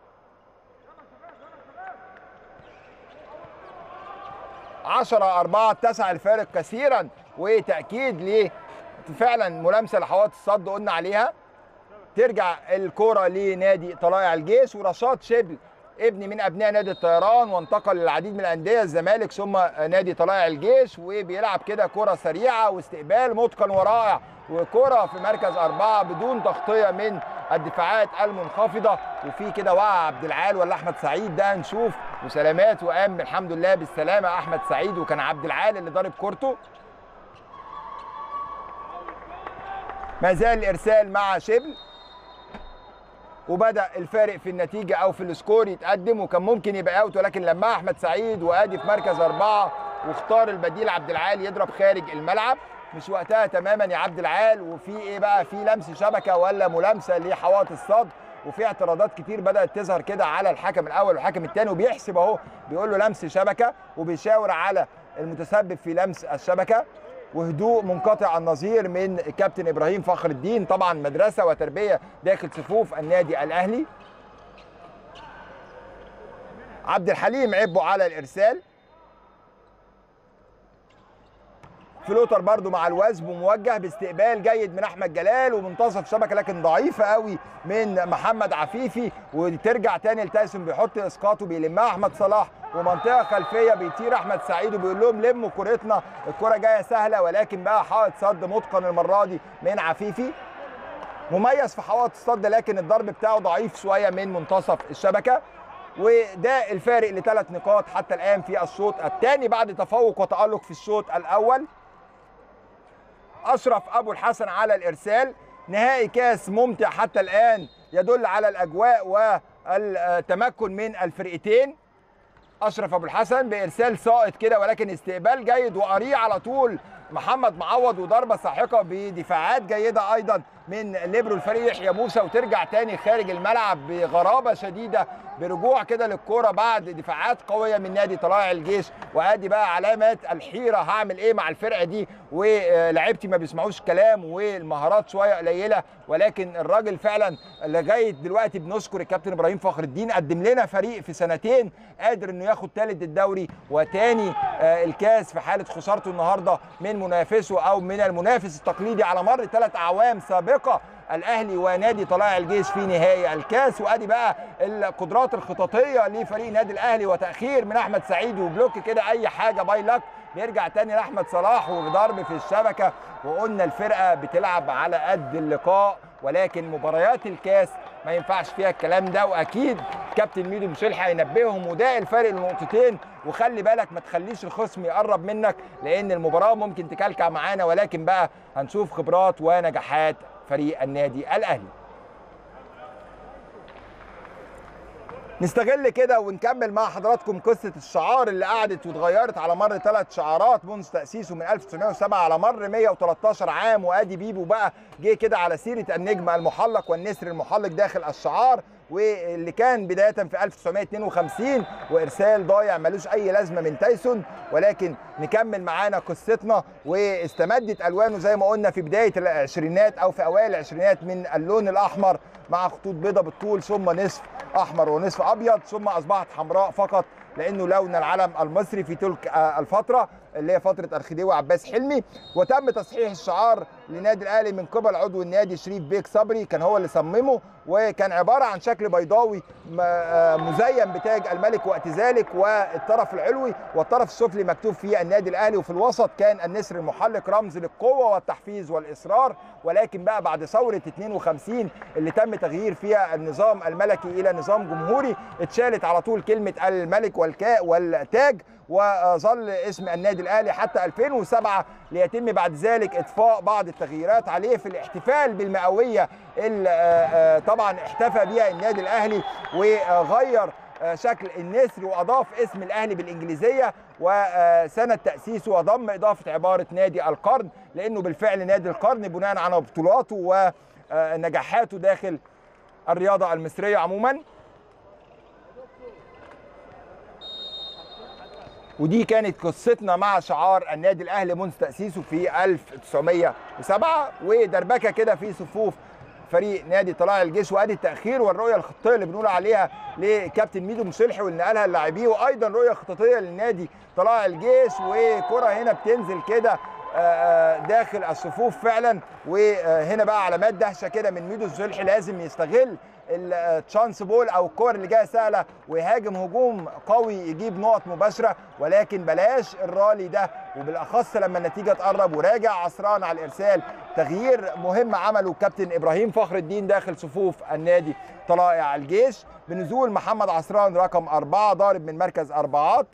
10-4 اتسع الفارق كثيرا، وتاكيد ليه فعلا ملامسه لحوائط الصد قلنا عليها. ترجع الكره لنادي طلائع الجيش، ورشاد شبل ابن من ابناء نادي الطيران وانتقل للعديد من الانديه الزمالك ثم نادي طلائع الجيش، وبيلعب كده كره سريعه واستقبال متقن ورائع، وكره في مركز 4 بدون تغطيه من الدفاعات المنخفضه، وفي كده وقع عبد العال ولا احمد سعيد ده نشوف، وسلامات وقام الحمد لله بالسلامه احمد سعيد، وكان عبد العال اللي ضارب كورته. ما زال الارسال مع شبل، وبدا الفارق في النتيجه او في السكور يتقدم، وكان ممكن يبقى اوت، ولكن لما احمد سعيد وادي في مركز 4 واختار البديل عبد العال يضرب خارج الملعب، مش وقتها تماما يا عبد العال. وفي ايه بقى، في لمس شبكه ولا ملامسه لحوائط الصد، وفي اعتراضات كتير بدات تظهر كده على الحكم الاول والحكم الثاني، وبيحسب اهو بيقول له لمس شبكه وبيشاور على المتسبب في لمس الشبكه، وهدوء منقطع النظير من كابتن ابراهيم فخر الدين، طبعا مدرسه وتربيه داخل صفوف النادي الاهلي. عبد الحليم عبو على الارسال، فلوتر برضو مع الوزب وموجه باستقبال جيد من احمد جلال ومنتصف شبكه لكن ضعيفه قوي من محمد عفيفي، وترجع تاني لتايسون بيحط اسقاطه بيلمها احمد صلاح، ومنطقه خلفيه بيطير احمد سعيد وبيقول لهم لموا كورتنا الكره جايه سهله، ولكن بقى حائط صد متقن المره دي من عفيفي، مميز في حوائط الصد لكن الضرب بتاعه ضعيف شويه من منتصف الشبكه. وده الفارق ل3 نقاط حتى الان في الشوط الثاني بعد تفوق وتالق في الشوط الاول. اشرف ابو الحسن على الارسال، نهائي كاس ممتع حتى الان يدل على الاجواء والتمكن من الفرقتين. اشرف ابو الحسن بارسال ساقط كده ولكن استقبال جيد وقريع على طول محمد معوض، وضربه ساحقه بدفاعات جيده ايضا من ليبرو الفريق يحيى موسى، وترجع تاني خارج الملعب بغرابه شديده برجوع كده للكوره بعد دفاعات قويه من نادي طلائع الجيش. وادي بقى علامات الحيره، هعمل ايه مع الفرقه دي، ولاعيبتي ما بيسمعوش كلام والمهارات شويه قليله، ولكن الراجل فعلا لغايه دلوقتي بنشكر الكابتن ابراهيم فخر الدين، قدم لنا فريق في سنتين قادر انه ياخد ثالث الدوري وتاني الكاس في حاله خسارته النهارده من منافسه او من المنافس التقليدي على مر 3 اعوام سابقه الاهلي ونادي طلائع الجيش في نهائي الكاس. وادي بقى القدرات الخططيه لفريق نادي الاهلي، وتاخير من احمد سعيد وبلوك كده اي حاجه باي لك، بيرجع تاني لاحمد صلاح وضرب في الشبكه. وقلنا الفرقه بتلعب على قد اللقاء، ولكن مباريات الكاس ما ينفعش فيها الكلام ده، واكيد كابتن ميدو مسلحي هينبههم، وده الفارق لنقطتين. وخلي بالك ما تخليش الخصم يقرب منك لان المباراه ممكن تكلكع معانا، ولكن بقى هنشوف خبرات ونجاحات فريق النادي الاهلي. نستغل كده ونكمل مع حضراتكم قصة الشعار اللي قعدت واتغيرت على مر 3 شعارات منذ تأسيسه من 1907 على مر 113 عام. وادي بيبو بقى جه كده على سيرة النجم المحلق والنسر المحلق داخل الشعار، واللي كان بداية في 1952 وإرسال ضايع ملوش أي لازمة من تايسون. ولكن نكمل معانا قصتنا، واستمدت ألوانه زي ما قلنا في بداية العشرينات أو في أوائل العشرينات من اللون الأحمر مع خطوط بيضة بالطول، ثم نصف أحمر ونصف أبيض، ثم أصبحت حمراء فقط لأنه لون العلم المصري في تلك الفترة اللي هي فترة الخديوي عباس حلمي. وتم تصحيح الشعار لنادي الأهلي من قبل عضو النادي شريف بيك صبري، كان هو اللي صممه، وكان عبارة عن شكل بيضاوي مزين بتاج الملك وقت ذلك، والطرف العلوي والطرف السفلي مكتوب فيه النادي الأهلي، وفي الوسط كان النسر المحلق رمز للقوة والتحفيز والإصرار. ولكن بقى بعد ثورة 52 اللي تم تغيير فيها النظام الملكي إلى نظام جمهوري، اتشالت على طول كلمة الملك والتاج، وظل اسم النادي الأهلي حتى 2007 ليتم بعد ذلك إضفاء بعض التغييرات عليه في الاحتفال بالمئوية اللي طبعا احتفى بها النادي الأهلي، وغير شكل النسر وأضاف اسم الأهلي بالإنجليزية وسنة تأسيسه، وضم إضافة عبارة نادي القرن، لأنه بالفعل نادي القرن بناء على بطولاته ونجاحاته داخل الرياضة المصرية عموما. ودي كانت قصتنا مع شعار النادي الأهلي منذ تأسيسه في 1907، ودربكة كده في صفوف فريق نادي طلائع الجيش. وادي التأخير والرؤية الخطية اللي بنقول عليها لكابتن ميدو مصلحي واللي نقلها اللاعبين، وأيضا رؤية خططية للنادي طلائع الجيش، وكرة هنا بتنزل كده داخل الصفوف فعلا. وهنا بقى علامات دهشه كده من ميدو مصلحي، لازم يستغل التشانس بول او الكور اللي جايه سهله ويهاجم هجوم قوي يجيب نقط مباشره، ولكن بلاش الرالي ده، وبالاخص لما النتيجه تقرب. وراجع عصران على الارسال، تغيير مهم عمله كابتن ابراهيم فخر الدين داخل صفوف النادي طلائع الجيش بنزول محمد عصران رقم 4 ضارب من مركز أربعات.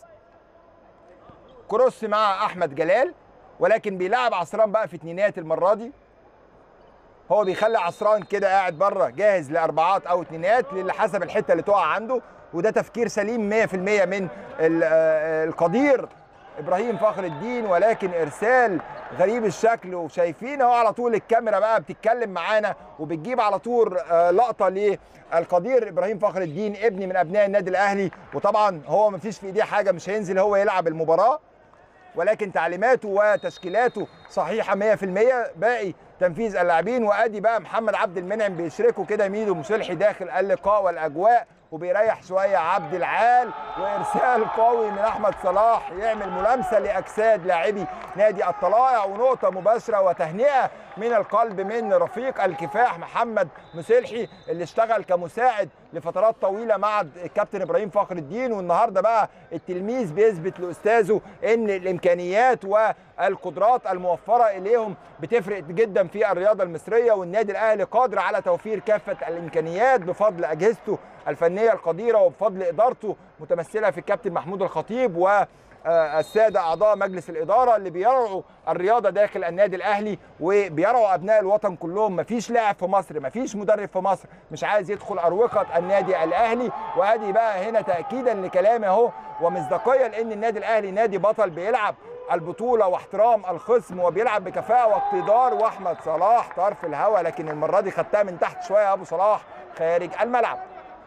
كروس مع احمد جلال، ولكن بيلعب عصران بقى في اتنينات المره دي، هو بيخلي عصران كده قاعد بره جاهز لاربعات او اتنينات اللي حسب الحته اللي تقع عنده، وده تفكير سليم 100% من القدير ابراهيم فخر الدين. ولكن ارسال غريب الشكل، وشايفين اهو على طول الكاميرا بقى بتتكلم معانا وبتجيب على طول لقطه للقدير ابراهيم فخر الدين، ابني من ابناء النادي الاهلي. وطبعا هو مفيش في ايديه حاجه، مش هينزل هو يلعب المباراه، ولكن تعليماته وتشكيلاته صحيحه 100%، باقي تنفيذ اللاعبين. وادي بقى محمد عبد المنعم بيشركوا كده ميدو مصلحي داخل اللقاء والاجواء، وبيريح شويه عبد العال، وارسال قوي من احمد صلاح يعمل ملامسه لاجساد لاعبي نادي الطلائع، ونقطه مباشره وتهنئه من القلب من رفيق الكفاح محمد مصلحي اللي اشتغل كمساعد لفترات طويله مع الكابتن ابراهيم فخر الدين. والنهارده بقى التلميذ بيثبت لاستاذه ان الامكانيات والقدرات الموفره اليهم بتفرق جدا في الرياضه المصريه، والنادي الاهلي قادر على توفير كافه الامكانيات بفضل اجهزته الفنيه القديره وبفضل ادارته متمثله في الكابتن محمود الخطيب والساده اعضاء مجلس الاداره اللي بيرعوا الرياضه داخل النادي الاهلي وبيرعوا ابناء الوطن كلهم. مفيش لاعب في مصر، مفيش مدرب في مصر مش عايز يدخل اروقه النادي الاهلي. وادي بقى هنا تاكيدا لكلامي اهو ومصداقيه لان النادي الاهلي نادي بطل بيلعب البطوله واحترام الخصم وبيلعب بكفاءه واقتدار. واحمد صلاح طرف الهوا، لكن المره دي خدتها من تحت شويه يا ابو صلاح خارج الملعب.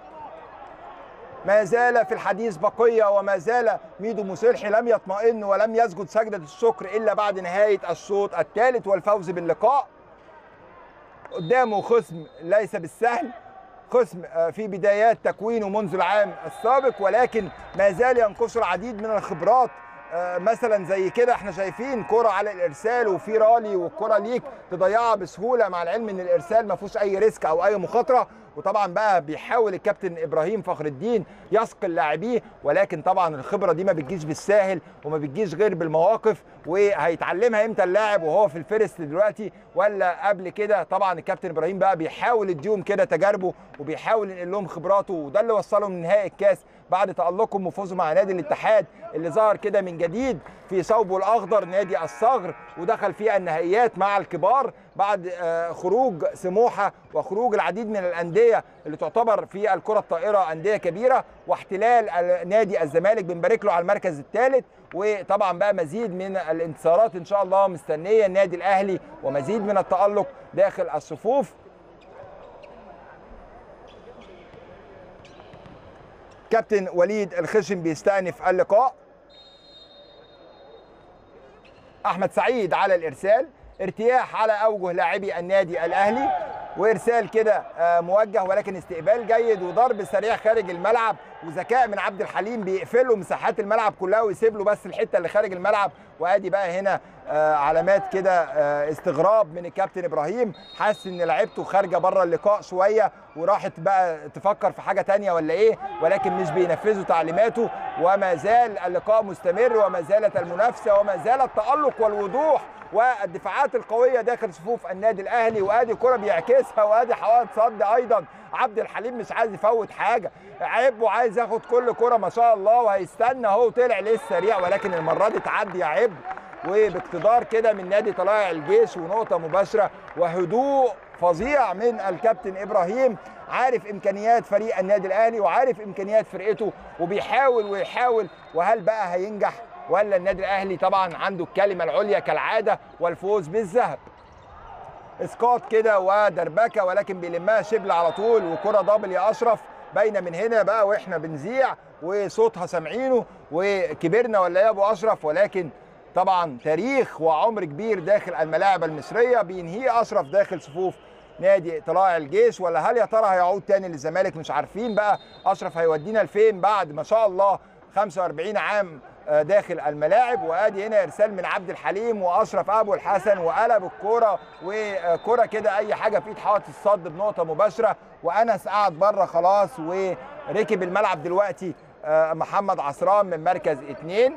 ما زال في الحديث بقيه، وما زال ميدو مصلحي لم يطمئن ولم يسجد سجده الشكر الا بعد نهايه الشوط الثالث والفوز باللقاء. قدامه خصم ليس بالسهل، خصم في بدايات تكوينه منذ العام السابق، ولكن ما زال ينقصه العديد من الخبرات. مثلا زي كده احنا شايفين كرة على الارسال وفي رالي والكرة ليك تضيعها بسهوله، مع العلم ان الارسال ما فيهوش اي ريسك او اي مخاطره. وطبعا بقى بيحاول الكابتن ابراهيم فخر الدين يثقل لاعبيه، ولكن طبعا الخبره دي ما بتجيش بالساهل وما بتجيش غير بالمواقف، وهيتعلمها امتى اللاعب وهو في الفيرست دلوقتي ولا قبل كده. طبعا الكابتن ابراهيم بقى بيحاول يديهم كده تجاربه وبيحاول ينقل لهم خبراته، وده اللي وصلهم لنهائي الكاس بعد تألقهم وفوزهم مع نادي الاتحاد اللي ظهر كده من جديد في ثوبه الاخضر نادي الصغر، ودخل في النهائيات مع الكبار بعد خروج سموحه وخروج العديد من الانديه اللي تعتبر في الكره الطائره انديه كبيره، واحتلال نادي الزمالك بنبارك له على المركز الثالث. وطبعا بقى مزيد من الانتصارات ان شاء الله مستنيه النادي الاهلي ومزيد من التالق داخل الصفوف. كابتن وليد الخشن بيستأنف اللقاء. احمد سعيد على الارسال، ارتياح على اوجه لاعبي النادي الاهلي، وارسال كده موجه ولكن استقبال جيد وضرب سريع خارج الملعب، وذكاء من عبد الحليم بيقفله مساحات الملعب كلها ويسيب له بس الحته اللي خارج الملعب. وادي بقى هنا علامات كده استغراب من الكابتن ابراهيم، حاسس ان لعيبته خارجه بره اللقاء شويه وراحت بقى تفكر في حاجه ثانيه ولا ايه، ولكن مش بينفذوا تعليماته، وما زال اللقاء مستمر وما زالت المنافسه وما زال التالق والوضوح والدفاعات القويه داخل صفوف النادي الاهلي. وادي كره بيعكسها وادي حوالي صد ايضا. عبد الحليم مش عايز يفوت حاجه، عيب وعايز ياخد كل كره ما شاء الله، وهيستنى اهو طلع لسه سريع، ولكن المره دي تعدي يا عيب، وباقتدار كده من نادي طلائع الجيش ونقطه مباشره وهدوء فظيع من الكابتن ابراهيم. عارف امكانيات فريق النادي الاهلي وعارف امكانيات فرقته وبيحاول ويحاول، وهل بقى هينجح ولا النادي الاهلي طبعا عنده الكلمه العليا كالعاده والفوز بالذهب. اسقاط كده ودربكه ولكن بيلمها شبل على طول، وكره دبل يا اشرف باينه من هنا بقى واحنا بنذيع وصوتها سامعينه، وكبرنا ولا يا ابو اشرف، ولكن طبعا تاريخ وعمر كبير داخل الملاعب المصريه بينهيه اشرف داخل صفوف نادي طلائع الجيش. ولا هل يا ترى هيعود تاني للزمالك؟ مش عارفين بقى اشرف هيودينا لفين بعد ما شاء الله 45 عام داخل الملاعب. وادي هنا ارسال من عبد الحليم واشرف ابو الحسن وقلب الكوره، وكوره كده اي حاجه في ايد حائط الصد بنقطه مباشره، وانس قعد بره خلاص وركب الملعب دلوقتي محمد عصران من مركز 2.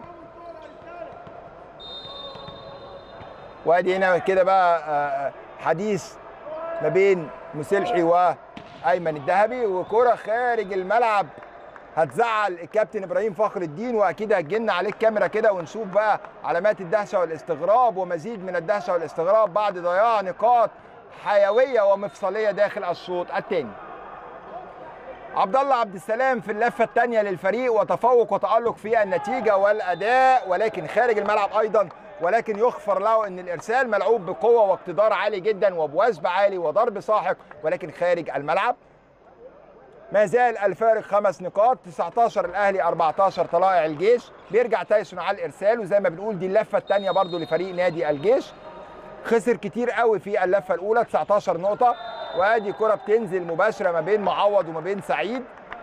وادي هنا كده بقى حديث ما بين مسلحي وايمن الذهبي، وكره خارج الملعب هتزعل الكابتن ابراهيم فخر الدين، واكيد هتجن عليه الكاميرا كده ونشوف بقى علامات الدهشه والاستغراب ومزيد من الدهشه والاستغراب بعد ضياع نقاط حيويه ومفصليه داخل الشوط الثاني. عبد الله عبد السلام في اللفه الثانيه للفريق وتفوق وتالق في النتيجه والاداء، ولكن خارج الملعب ايضا، ولكن يغفر له ان الارسال ملعوب بقوه واقتدار عالي جدا وبوثب عالي وضرب ساحق، ولكن خارج الملعب. ما زال الفارق 5 نقاط، 19 الاهلي 14 طلائع الجيش. بيرجع تايسون على الارسال، وزي ما بنقول دي اللفه الثانيه برضو لفريق نادي الجيش، خسر كتير قوي في اللفه الاولى 19 نقطه. وادي كره بتنزل مباشره ما بين معوض وما بين سعيد.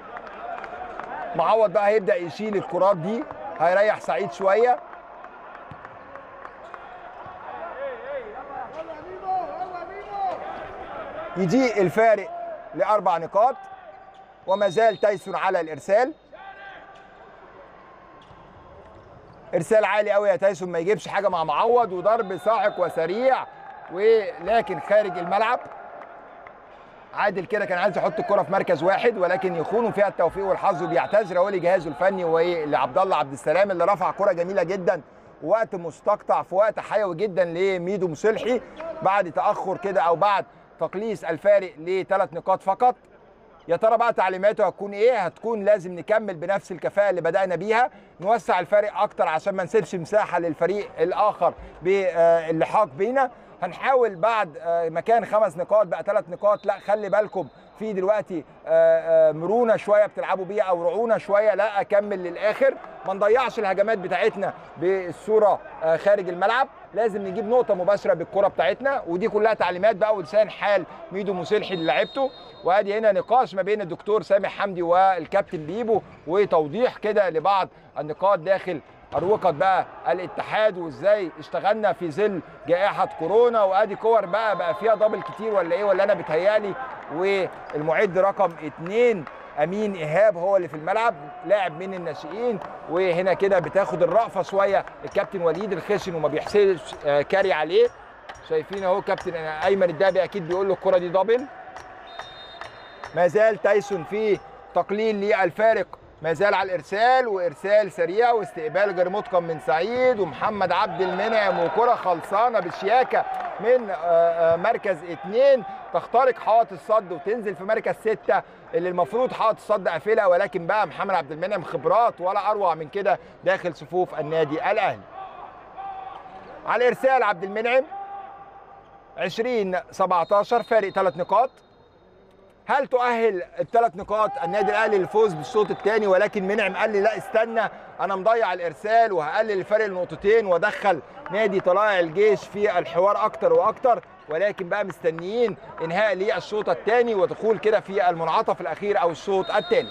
معوض بقى هيبدا يشيل الكرات دي، هيريح سعيد شويه. يجي الفارق ل4 نقاط، وما زال تايسون على الارسال. ارسال عالي قوي يا تايسون، ما يجيبش حاجه مع معوض، وضرب ساحق وسريع ولكن خارج الملعب. عادل كده كان عايز يحط الكره في مركز واحد، ولكن يخونوا فيها التوفيق والحظ، وبيعتذر هو لجهازه الفني ولعبد الله عبد السلام اللي رفع كره جميله جدا وقت مستقطع في وقت حيوي جدا لميدو مصلحي بعد تاخر كده او بعد تقليص الفارق ل3 نقاط فقط. يا ترى بقى تعليماته هتكون ايه؟ هتكون لازم نكمل بنفس الكفاءه اللي بدانا بيها، نوسع الفارق اكتر عشان ما نسيبش مساحه للفريق الاخر باللحاق بينا. هنحاول بعد مكان 5 نقاط بقى 3 نقاط، لا خلي بالكم في دلوقتي مرونه شويه بتلعبوا بيها او رعونه شويه، لا اكمل للاخر، ما نضيعش الهجمات بتاعتنا بالصوره خارج الملعب، لازم نجيب نقطه مباشره بالكره بتاعتنا. ودي كلها تعليمات بقى ولسان حال ميدو مصلحي اللي لعبته. وادي هنا نقاش ما بين الدكتور سامح حمدي والكابتن بيبو، وتوضيح كده لبعض النقاط داخل اروقه بقى الاتحاد وازاي اشتغلنا في ظل جائحه كورونا. وادي كور بقى فيها دبل كتير ولا ايه، ولا انا بتهيالي. والمعد رقم 2 امين ايهاب هو اللي في الملعب، لاعب من الناشئين، وهنا كده بتاخد الرأفه شويه الكابتن وليد الخشن وما بيحسبش كاري عليه. شايفين اهو كابتن ايمن الدهبي اكيد بيقول له الكره دي دبل. ما زال تايسون في تقليل للفارق ما زال على الارسال، وارسال سريع واستقبال غير متقن من سعيد ومحمد عبد المنعم، وكره خلصانه بشياكه من مركز 2 تخترق حائط الصد وتنزل في مركز 6 اللي المفروض حائط الصد قافلها، ولكن بقى محمد عبد المنعم خبرات ولا اروع من كده داخل صفوف النادي الاهلي. على الارسال عبد المنعم 20-17 فارق 3 نقاط. هل تؤهل ال3 نقاط النادي الاهلي للفوز بالشوط الثاني؟ ولكن منعم قال لي لا استنى، انا مضيع الارسال وهقلل الفرق لنقطتين وادخل نادي طلائع الجيش في الحوار اكتر واكتر، ولكن بقى مستنيين انهاء للشوط الثاني ودخول كده في المنعطف الاخير او الشوط الثالث.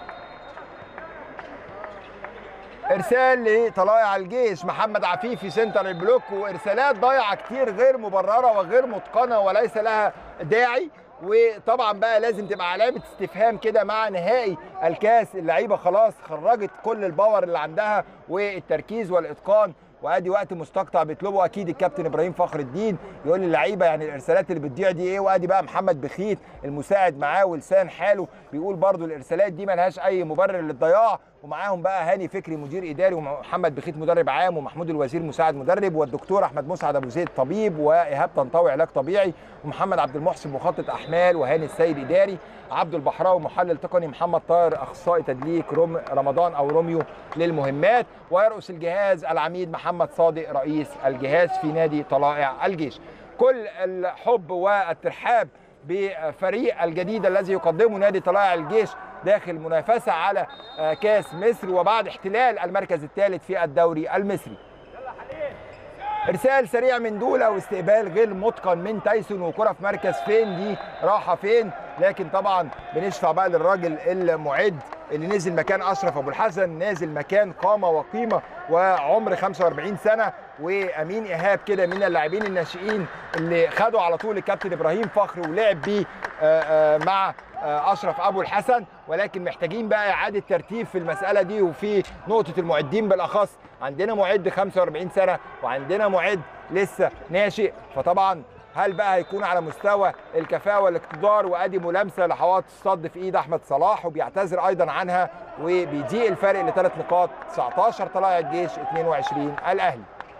ارسال لطلائع الجيش محمد عفيفي سنتر البلوك، وارسالات ضايعه كتير غير مبرره وغير متقنه وليس لها داعي، وطبعا بقى لازم تبقى علامه استفهام كده مع نهائي الكاس. اللعيبه خلاص خرجت كل الباور اللي عندها والتركيز والاتقان، وادي وقت مستقطع بيطلبه اكيد الكابتن ابراهيم فخر الدين يقول للعيبه يعني الارسالات اللي بتضيع دي ايه. وادي بقى محمد بخيت المساعد معاه ولسان حاله بيقول برضو الارسالات دي ملهاش اي مبرر للضياع، ومعاهم بقى هاني فكري مدير اداري ومحمد بخيت مدرب عام ومحمود الوزير مساعد مدرب والدكتور احمد مسعد ابو زيد طبيب وايهاب طنطاوي علاج طبيعي ومحمد عبد المحسن مخطط احمال وهاني السيد اداري، عبد البحراوي محلل تقني، محمد طاهر اخصائي تدليك، رمضان او روميو للمهمات، ويرأس الجهاز العميد محمد صادق رئيس الجهاز في نادي طلائع الجيش. كل الحب والترحاب بفريق الجديد الذي يقدمه نادي طلائع الجيش داخل منافسة على كاس مصر وبعد احتلال المركز الثالث في الدوري المصري. ارسال سريع من دوله واستقبال غير متقن من تايسون، وكره في مركز فين دي راحه فين، لكن طبعا بنشفع بقى للراجل المعد اللي نزل مكان اشرف ابو الحسن، نازل مكان قامه وقيمه وعمر 45 سنه، وامين ايهاب كده من اللاعبين الناشئين اللي خدوا على طول الكابتن ابراهيم فخر ولعب بيه مع اشرف ابو الحسن، ولكن محتاجين بقى اعاده ترتيب في المساله دي وفي نقطه المعدين بالاخص. عندنا معد 45 سنه وعندنا معد لسه ناشئ، فطبعا هل بقى هيكون على مستوى الكفاءه والاقتدار؟ وادي ملامسه لحوائط الصد في ايد احمد صلاح وبيعتذر ايضا عنها وبيضيق الفارق ل3 نقاط، 19 طلائع الجيش 22 الاهلي.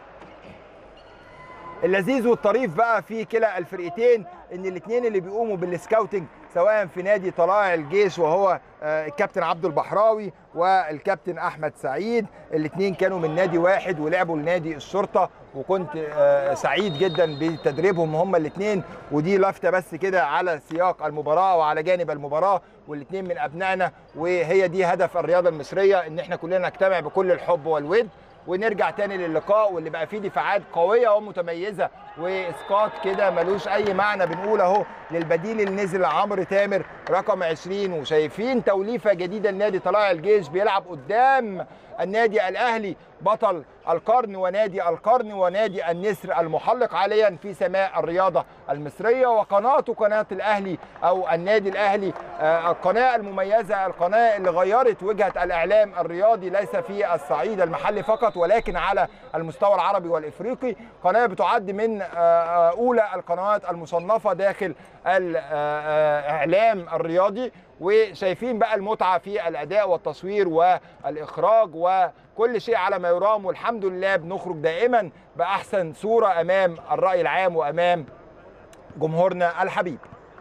اللذيذ والطريف بقى في كلا الفرقتين ان الاثنين اللي بيقوموا بالسكاوتنج سواء في نادي طلائع الجيش وهو الكابتن عبد البحراوي والكابتن احمد سعيد، الاثنين كانوا من نادي واحد ولعبوا لنادي الشرطه، وكنت سعيد جدا بتدريبهم هم الاثنين، ودي لفته بس كده على سياق المباراه وعلى جانب المباراه، والاثنين من ابنائنا، وهي دي هدف الرياضه المصريه ان احنا كلنا نجتمع بكل الحب والود ونرجع تاني للقاء واللي بقى فيه دفاعات قويه ومتميزه واسقاط كده ملوش اي معنى. بنقول اهو للبديل اللي نزل عمرو تامر رقم 20، وشايفين توليفه جديده لنادي طلائع الجيش بيلعب قدام النادي الاهلي بطل القرن ونادي القرن ونادي النسر المحلق حاليا في سماء الرياضه المصريه، وقناته قناه الاهلي او النادي الاهلي القناه المميزه، القناه اللي غيرت وجهه الاعلام الرياضي ليس في الصعيد المحلي فقط ولكن على المستوى العربي والافريقي، قناه بتعد من اولى القنوات المصنفه داخل الاعلام الرياضي، وشايفين بقى المتعه في الاداء والتصوير والاخراج وكل شيء على ما يرام، والحمد لله بنخرج دائما باحسن صوره امام الراي العام وامام جمهورنا الحبيب.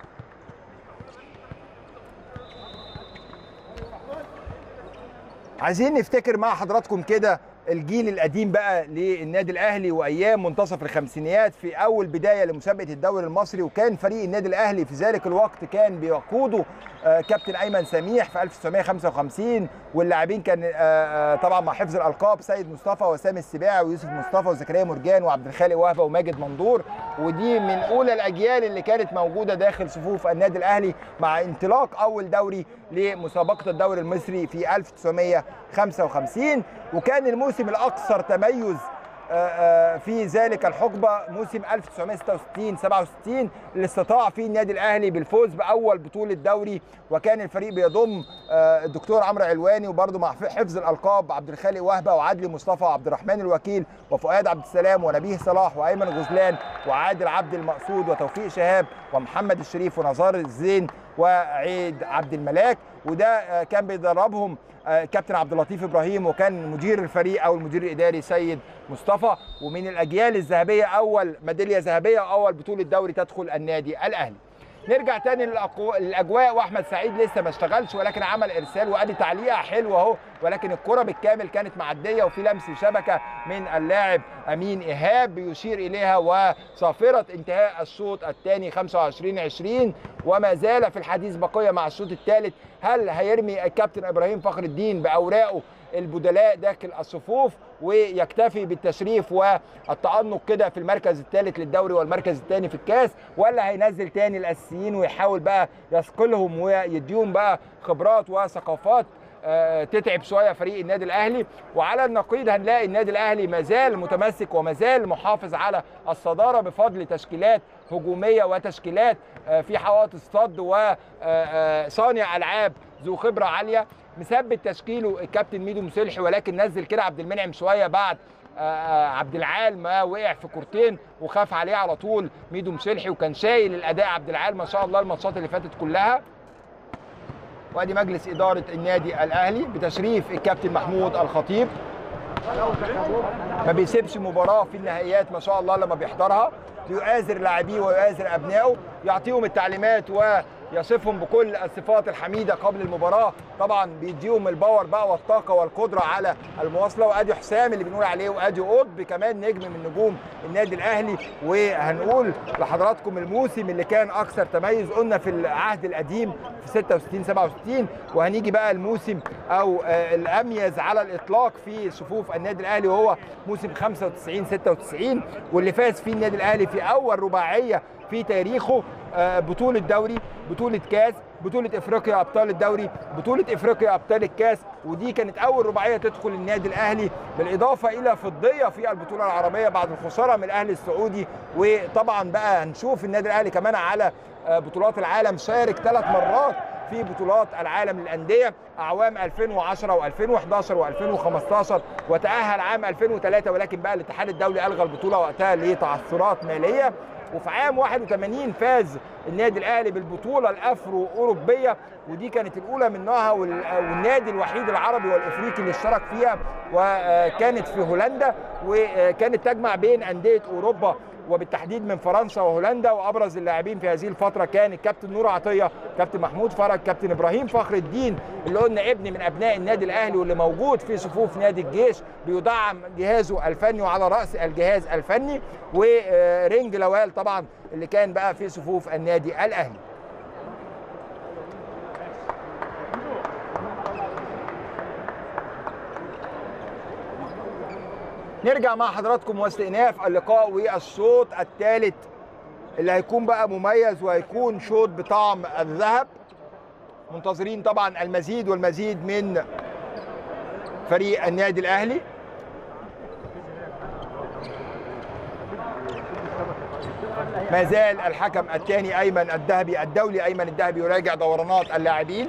عايزين نفتكر مع حضراتكم كده الجيل القديم بقى للنادي الاهلي وايام منتصف الخمسينيات في اول بدايه لمسابقه الدوري المصري، وكان فريق النادي الاهلي في ذلك الوقت كان بيقوده كابتن ايمن سميح في 1955، واللاعبين كان طبعا مع حفظ الالقاب سيد مصطفى وسامي السباعي ويوسف مصطفى وزكريا مرجان وعبد الخالق وهبه وماجد مندور، ودي من اولى الاجيال اللي كانت موجوده داخل صفوف النادي الاهلي مع انطلاق اول دوري لمسابقه الدوري المصري في 1955، وكان الموسم الاكثر تميز في ذلك الحقبه موسم 1966-67 اللي استطاع فيه النادي الاهلي بالفوز باول بطوله دوري، وكان الفريق بيضم الدكتور عمرو علواني وبرضه مع حفظ الالقاب عبد الخالق وهبه وعدلي مصطفى وعبد الرحمن الوكيل وفؤاد عبد السلام ونبيه صلاح وايمن غزلان وعادل عبد المقصود وتوفيق شهاب ومحمد الشريف ونزار الزين وعيد عبد الملاك، وده كان بيدربهم كابتن عبد اللطيف ابراهيم، وكان مدير الفريق او المدير الاداري سيد مصطفى. ومن الاجيال الذهبيه، اول ميداليه ذهبيه واول بطوله دوري تدخل النادي الاهلي. نرجع تاني للاجواء، واحمد سعيد لسه ما اشتغلش ولكن عمل ارسال وادي تعليقه حلوه اهو، ولكن الكره بالكامل كانت معديه وفي لمس شبكه من اللاعب امين ايهاب بيشير اليها، وصافره انتهاء الشوط الثاني 25-20. وما زال في الحديث بقيه مع الشوط الثالث. هل هيرمي الكابتن ابراهيم فخر الدين باوراقه البدلاء داخل الصفوف ويكتفي بالتشريف والتأنق كده في المركز الثالث للدوري والمركز الثاني في الكاس، ولا هينزل تاني الاساسيين ويحاول بقى يثقلهم ويديهم بقى خبرات وثقافات تتعب شويه فريق النادي الاهلي؟ وعلى النقيض هنلاقي النادي الاهلي ما زال متمسك وما زال محافظ على الصداره بفضل تشكيلات هجوميه وتشكيلات في حوائط الصد وصانع العاب ذو خبره عاليه. مثبت تشكيله الكابتن ميدو مسلحي، ولكن نزل كده عبد المنعم شويه بعد عبد العال ما وقع في كورتين وخاف عليه على طول ميدو مسلحي، وكان شايل الاداء عبد العال ما شاء الله الماتشات اللي فاتت كلها. وادي مجلس اداره النادي الاهلي بتشريف الكابتن محمود الخطيب، ما بيسيبش مباراه في النهائيات ما شاء الله لما بيحضرها، بيؤازر لاعبيه ويؤازر ابنائه، يعطيهم التعليمات ويصفهم بكل الصفات الحميده قبل المباراه. طبعا بيديهم الباور بقى والطاقه والقدره على المواصله. وادي حسام اللي بنقول عليه، وادي قطب كمان نجم من نجوم النادي الاهلي. وهنقول لحضراتكم الموسم اللي كان اكثر تميز، قلنا في العهد القديم في 66 67، وهنيجي بقى الموسم او الاميز على الاطلاق في صفوف النادي الاهلي وهو موسم 95 96، واللي فاز فيه النادي الاهلي في اول رباعيه في تاريخه، بطوله دوري، بطوله كاس، بطوله افريقيا ابطال الدوري، بطوله افريقيا ابطال الكاس. ودي كانت اول رباعيه تدخل النادي الاهلي، بالاضافه الى فضيه في البطوله العربيه بعد الخساره من الاهلي السعودي. وطبعا بقى هنشوف النادي الاهلي كمان على بطولات العالم، شارك 3 مرات في بطولات العالم للانديه اعوام 2010 و2011 و2015، وتاهل عام 2003، ولكن بقى الاتحاد الدولي الغى البطوله وقتها لتعثرات ماليه. وفي عام 81 فاز النادي الاهلي بالبطوله الافرو اوروبيه، ودي كانت الاولى من نوعها والنادي الوحيد العربي والافريقي اللي اشترك فيها، وكانت في هولندا، وكانت تجمع بين انديه اوروبا وبالتحديد من فرنسا وهولندا. وابرز اللاعبين في هذه الفتره كان الكابتن نور عطيه، كابتن محمود فرج، كابتن ابراهيم فخر الدين اللي قلنا ابن من ابناء النادي الاهلي واللي موجود في صفوف نادي الجيش بيدعم جهازه الفني وعلى راس الجهاز الفني، ورينج لوال طبعا اللي كان بقى في صفوف النادي الاهلي. نرجع مع حضراتكم واستئناف اللقاء والشوط الثالث اللي هيكون بقى مميز وهيكون شوط بطعم الذهب. منتظرين طبعا المزيد والمزيد من فريق النادي الاهلي. ما زال الحكم الثاني ايمن الذهبي الدولي ايمن الذهبي يراجع دورانات اللاعبين.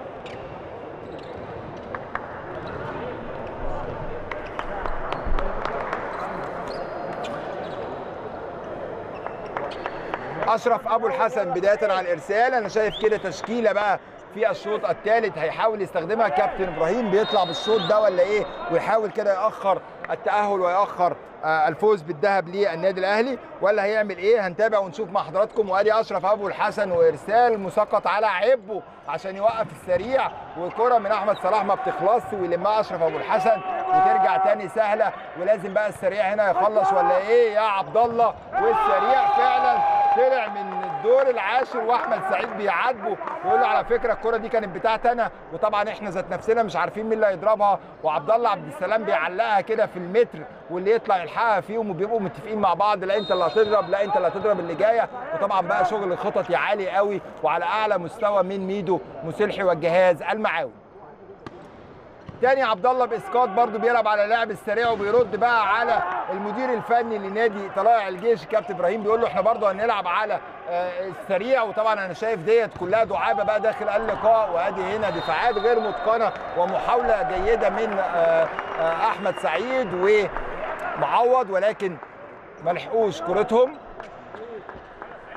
اشرف ابو الحسن بدايه عن الارسال. انا شايف كده تشكيله بقى في الشوط الثالث هيحاول يستخدمها كابتن ابراهيم، بيطلع بالشوط ده ولا ايه، ويحاول كده ياخر التاهل وياخر الفوز بالذهب للنادي الاهلي، ولا هيعمل ايه؟ هنتابع ونشوف مع حضراتكم. وادي اشرف ابو الحسن وارسال مسقط على عبه عشان يوقف السريع، وكره من احمد صلاح ما بتخلصش ويلمها اشرف ابو الحسن وترجع تاني سهله. ولازم بقى السريع هنا يخلص ولا ايه يا عبد الله؟ والسريع فعلا طلع من الدور العاشر واحمد سعيد بيعاتبه ويقول له على فكره الكره دي كانت بتاعتي انا، وطبعا احنا ذات نفسنا مش عارفين مين اللي هيضربها، وعبد الله عبد السلام بيعلقها كده في المتر واللي يطلع يلحقها فيهم، وبيبقوا متفقين مع بعض لا انت اللي هتضرب لا انت اللي هتضرب اللي جايه. وطبعا بقى شغل خططي عالي قوي وعلى اعلى مستوى من ميدو مسلحي والجهاز المعاون. تاني عبد الله باسقاط برضو بيلعب على اللاعب السريع، وبيرد بقى على المدير الفني لنادي طلائع الجيش كابتن ابراهيم، بيقول له احنا برضو هنلعب على السريع. وطبعا انا شايف ديت كلها دعابه بقى داخل اللقاء، وادي هنا دفاعات غير متقنه ومحاوله جيده من احمد سعيد ومعوض، ولكن ما لحقوش كورتهم.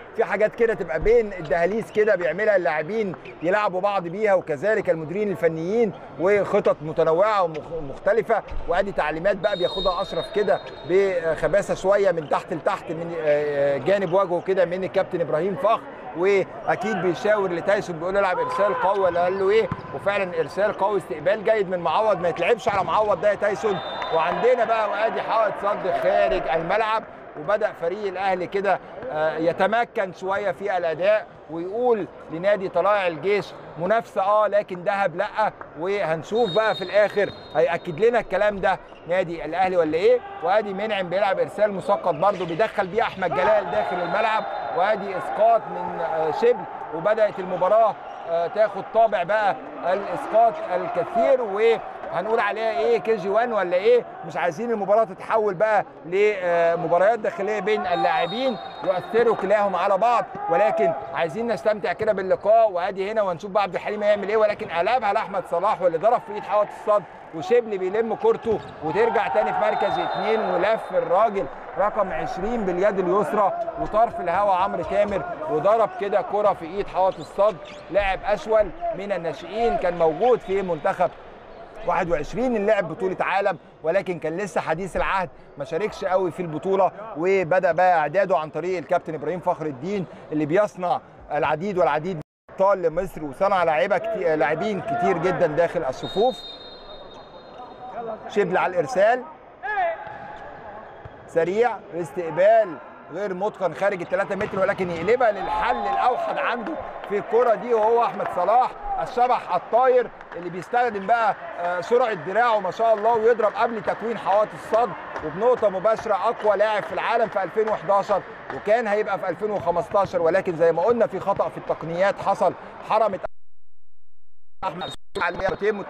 في حاجات كده تبقى بين الدهاليز كده بيعملها اللاعبين يلعبوا بعض بيها، وكذلك المديرين الفنيين، وخطط متنوعه ومختلفه. وادي تعليمات بقى بياخدها اشرف كده بخباثه شويه من تحت لتحت من جانب وجهه كده من الكابتن ابراهيم فخر، واكيد بيشاور لتايسون بيقول له العب ارسال قوي ولا قال له ايه، وفعلا ارسال قوي، استقبال جيد من معوض، ما يتلعبش على معوض ده يا تايسون. وعندنا بقى وادي حائط صد خارج الملعب، وبدا فريق الاهلي كده يتمكن شويه في الاداء، ويقول لنادي طلائع الجيش منافسه لكن دهب لا. وهنشوف بقى في الاخر هياكد لنا الكلام ده نادي الاهلي ولا ايه. وادي منعم بيلعب ارسال مسقط برده بيدخل بيه احمد جلال داخل الملعب، وادي اسقاط من شبل، وبدات المباراه تاخد طابع بقى الاسقاط الكثير، وهنقول عليها ايه KG1 ولا ايه. مش عايزين المباراه تتحول بقى لمباريات داخليه بين اللاعبين يؤثروا كلاهم على بعض، ولكن عايزين نستمتع كده باللقاء. وادي هنا وهنشوف بقى عبد الحليم هيعمل ايه، ولكن قلبها لاحمد صلاح واللي ضرب في ايد حائط الصد، وشبل بيلم كورته وترجع تاني في مركز 2، ولف الراجل رقم 20 باليد اليسرى وطرف الهوا عمرو تامر، وضرب كده كرة في ايد حائط الصد. لاعب اشول من الناشئين كان موجود في منتخب 21 اللي لعب بطولة عالم، ولكن كان لسه حديث العهد ما شاركش قوي في البطولة، وبدأ بقى اعداده عن طريق الكابتن ابراهيم فخر الدين اللي بيصنع العديد والعديد من الابطال لمصر، وصنع لاعبين كتير جدا داخل الصفوف. شبل على الارسال سريع، استقبال غير متقن خارج ال3 متر، ولكن يقلبها للحل الاوحد عنده في الكره دي، وهو احمد صلاح الشبح الطاير اللي بيستخدم بقى سرعه دراعه ما شاء الله، ويضرب قبل تكوين حوائط الصد وبنقطه مباشره. اقوى لاعب في العالم في 2011 وكان هيبقى في 2015، ولكن زي ما قلنا في خطا في التقنيات حصل، حرمت احمد على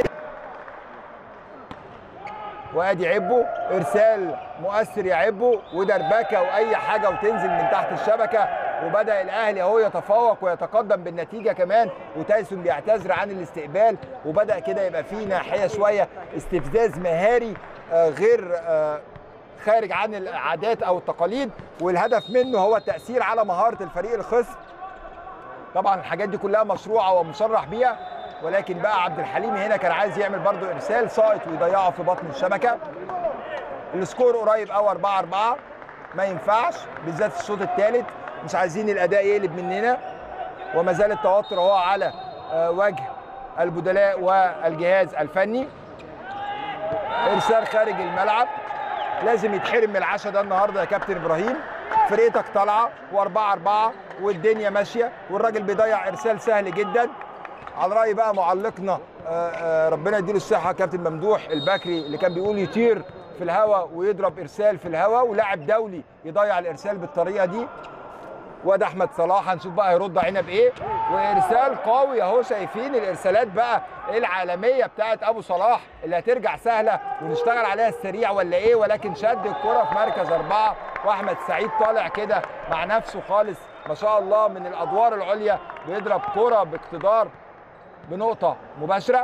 وادي عبو ارسال مؤثر يا عبو، ودربكه واي حاجه وتنزل من تحت الشبكه. وبدا الاهلي اهو يتفوق ويتقدم بالنتيجه كمان، وتايسون بيعتذر عن الاستقبال، وبدا كده يبقى فيه ناحيه شويه استفزاز مهاري غير خارج عن العادات او التقاليد، والهدف منه هو التاثير على مهاره الفريق الخصم. طبعا الحاجات دي كلها مشروعه ومصرح بيها، ولكن بقى عبد الحليم هنا كان عايز يعمل برضو ارسال ساقط ويضيعه في بطن الشبكه. السكور قريب قوي 4-4، ما ينفعش بالذات في الشوط الثالث، مش عايزين الاداء يقلب مننا، وما زال التوتر اهو على وجه البدلاء والجهاز الفني. ارسال خارج الملعب، لازم يتحرم من العشاء ده النهارده يا كابتن ابراهيم. فرقتك طالعه و4-4 والدنيا ماشيه، والراجل بيضيع ارسال سهل جدا. على رأي بقى معلقنا ربنا يديله الصحة كابتن ممدوح البكري اللي كان بيقول يطير في الهواء ويضرب إرسال في الهواء، ولاعب دولي يضيع الإرسال بالطريقة دي. وده أحمد صلاح، هنشوف بقى هيرد علينا بإيه. وإرسال قوي أهو، شايفين الإرسالات بقى العالمية بتاعت أبو صلاح اللي هترجع سهلة ونشتغل عليها السريع ولا إيه، ولكن شد الكرة في مركز 4، وأحمد سعيد طالع كده مع نفسه خالص ما شاء الله من الأدوار العليا، بيضرب كرة باقتدار بنقطة مباشرة.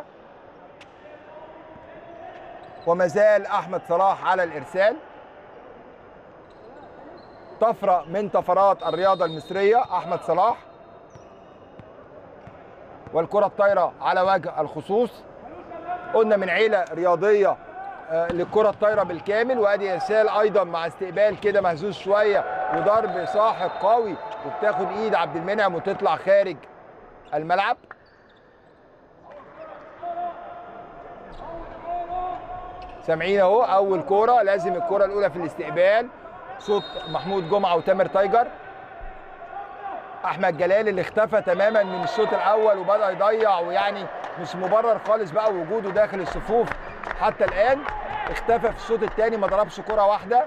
وما زال أحمد صلاح على الإرسال، طفرة من طفرات الرياضة المصرية أحمد صلاح، والكرة الطايرة على وجه الخصوص. قلنا من عيلة رياضية للكرة الطايرة بالكامل. وادي إرسال أيضا مع استقبال كده مهزوز شوية وضرب ساحق قوي، وبتاخد إيد عبد المنعم وتطلع خارج الملعب. سامعين اهو اول كوره، لازم الكوره الاولى في الاستقبال، صوت محمود جمعه وتامر تايجر. احمد جلال اللي اختفى تماما من الشوط الاول وبدا يضيع، ويعني مش مبرر خالص بقى وجوده داخل الصفوف حتى الان. اختفى في الشوط الثاني، ما ضربش كوره واحده.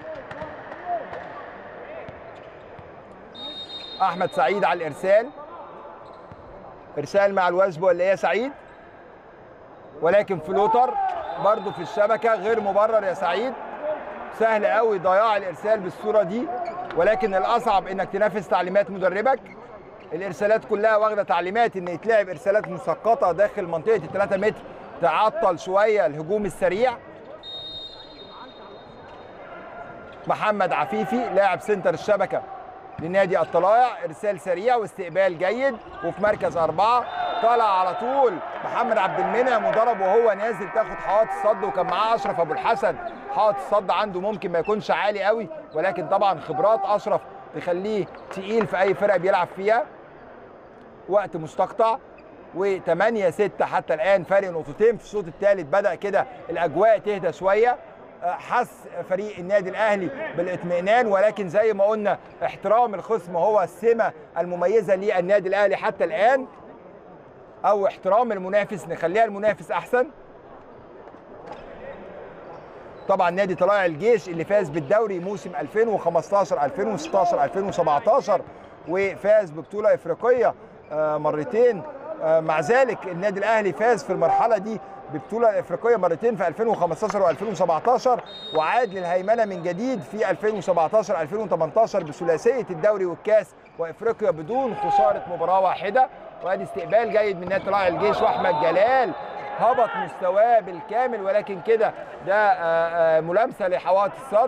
احمد سعيد على الارسال، ارسال مع الوثب ولا ايه يا سعيد؟ ولكن فلوتر برضه في الشبكه، غير مبرر يا سعيد. سهل قوي ضياع الارسال بالصوره دي، ولكن الاصعب انك تنفذ تعليمات مدربك. الارسالات كلها واخده تعليمات ان يتلعب ارسالات مسقطه داخل منطقه ال3 متر تعطل شويه الهجوم السريع. محمد عفيفي لاعب سنتر الشبكه لنادي الطلائع. ارسال سريع واستقبال جيد، وفي مركز 4 طالع على طول محمد عبد المنعم وضرب وهو نازل تاخد حائط الصد، وكان معاه اشرف ابو الحسن. حائط الصد عنده ممكن ما يكونش عالي قوي، ولكن طبعا خبرات اشرف تخليه تقيل في اي فرقه بيلعب فيها. وقت مستقطع و8-6 حتى الان، فارق نقطتين في الشوط الثالث. بدا كده الاجواء تهدى شويه، حس فريق النادي الاهلي بالاطمئنان، ولكن زي ما قلنا احترام الخصم هو السمه المميزه للنادي الاهلي حتى الان، او احترام المنافس، نخليها المنافس احسن. طبعا نادي طلائع الجيش اللي فاز بالدوري موسم 2015 2016 2017 وفاز ببطوله افريقيه مرتين. مع ذلك النادي الاهلي فاز في المرحله دي ببطوله افريقيه مرتين في 2015 و2017، وعاد للهيمنه من جديد في 2017 2018 بثلاثيه الدوري والكاس وافريقيا بدون خساره مباراه واحده. وادي استقبال جيد من نادي طلائع الجيش، واحمد جلال هبط مستواه بالكامل، ولكن كده ده ملامسه لحوائط الصد.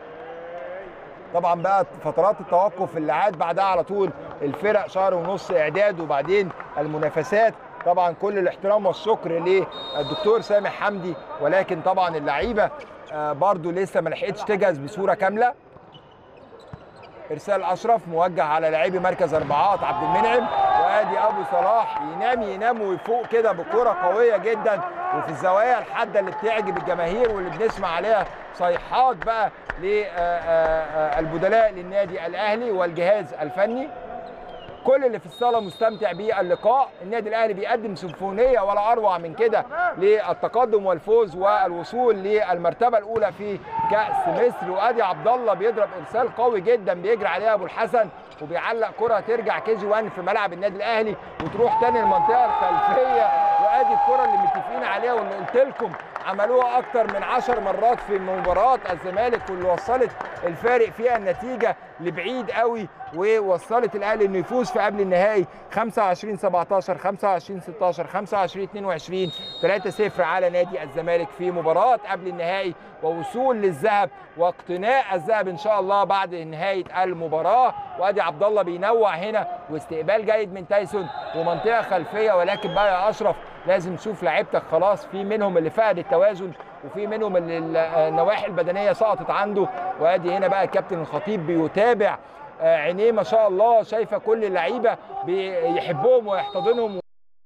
طبعا بقى فترات التوقف اللي عاد بعدها على طول الفرق شهر ونص اعداد وبعدين المنافسات. طبعا كل الاحترام والشكر للدكتور سامح حمدي، ولكن طبعا اللعيبه برضو لسه ما لحقتش تجهز بصوره كامله. ارسال اشرف موجه على لاعبي مركز 4 عبد المنعم، وادي ابو صلاح ينام ويفوق كده بكره قويه جدا وفي الزوايا الحاده اللي بتعجب الجماهير واللي بنسمع عليها صيحات بقى للبدلاء للنادي الاهلي والجهاز الفني. كل اللي في الصاله مستمتع باللقاء. النادي الاهلي بيقدم سيمفونيه ولا اروع من كده للتقدم والفوز والوصول للمرتبه الاولى في كاس مصر. وادي عبد الله بيضرب ارسال قوي جدا، بيجري عليها ابو الحسن وبيعلق كره ترجع كي جي 1 في ملعب النادي الاهلي وتروح تاني المنطقه الخلفيه. وادي الكره اللي متفقين عليها واللي قلت لكم عملوها اكتر من 10 مرات في مباراه الزمالك، واللي وصلت الفارق فيها النتيجه لبعيد قوي، ووصلت الاهلي انه يفوز في قبل النهائي 25 17 25 16 25 22 3-0 على نادي الزمالك في مباراه قبل النهائي، ووصول للذهب واقتناء الذهب ان شاء الله بعد نهايه المباراه. وادي عبد الله بينوع هنا واستقبال جيد من تايسون ومنطقه خلفيه، ولكن بقى يا اشرف لازم تشوف لعيبتك خلاص، في منهم اللي فقد التوازن وفي منهم اللي النواحي البدنيه سقطت عنده. وادي هنا بقى الكابتن الخطيب بيتابع عينيه ما شاء الله، شايفه كل اللعيبه بيحبهم ويحتضنهم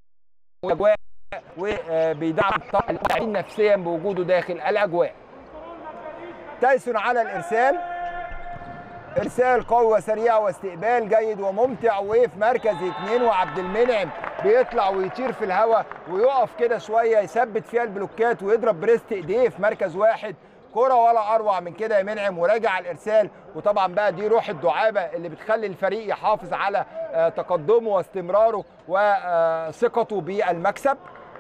وبيدعم اللاعبين نفسيا بوجوده داخل الاجواء. تايسون على الارسال، ارسال قوي وسريع واستقبال جيد وممتع، وفي مركز 2 وعبد المنعم بيطلع ويطير في الهواء ويقف كده شويه يثبت فيها البلوكات ويضرب بريست ايديه في مركز 1. كرة ولا اروع من كده يا منعم، وراجع الارسال. وطبعا بقى دي روح الدعابه اللي بتخلي الفريق يحافظ على تقدمه واستمراره وثقته بالمكسب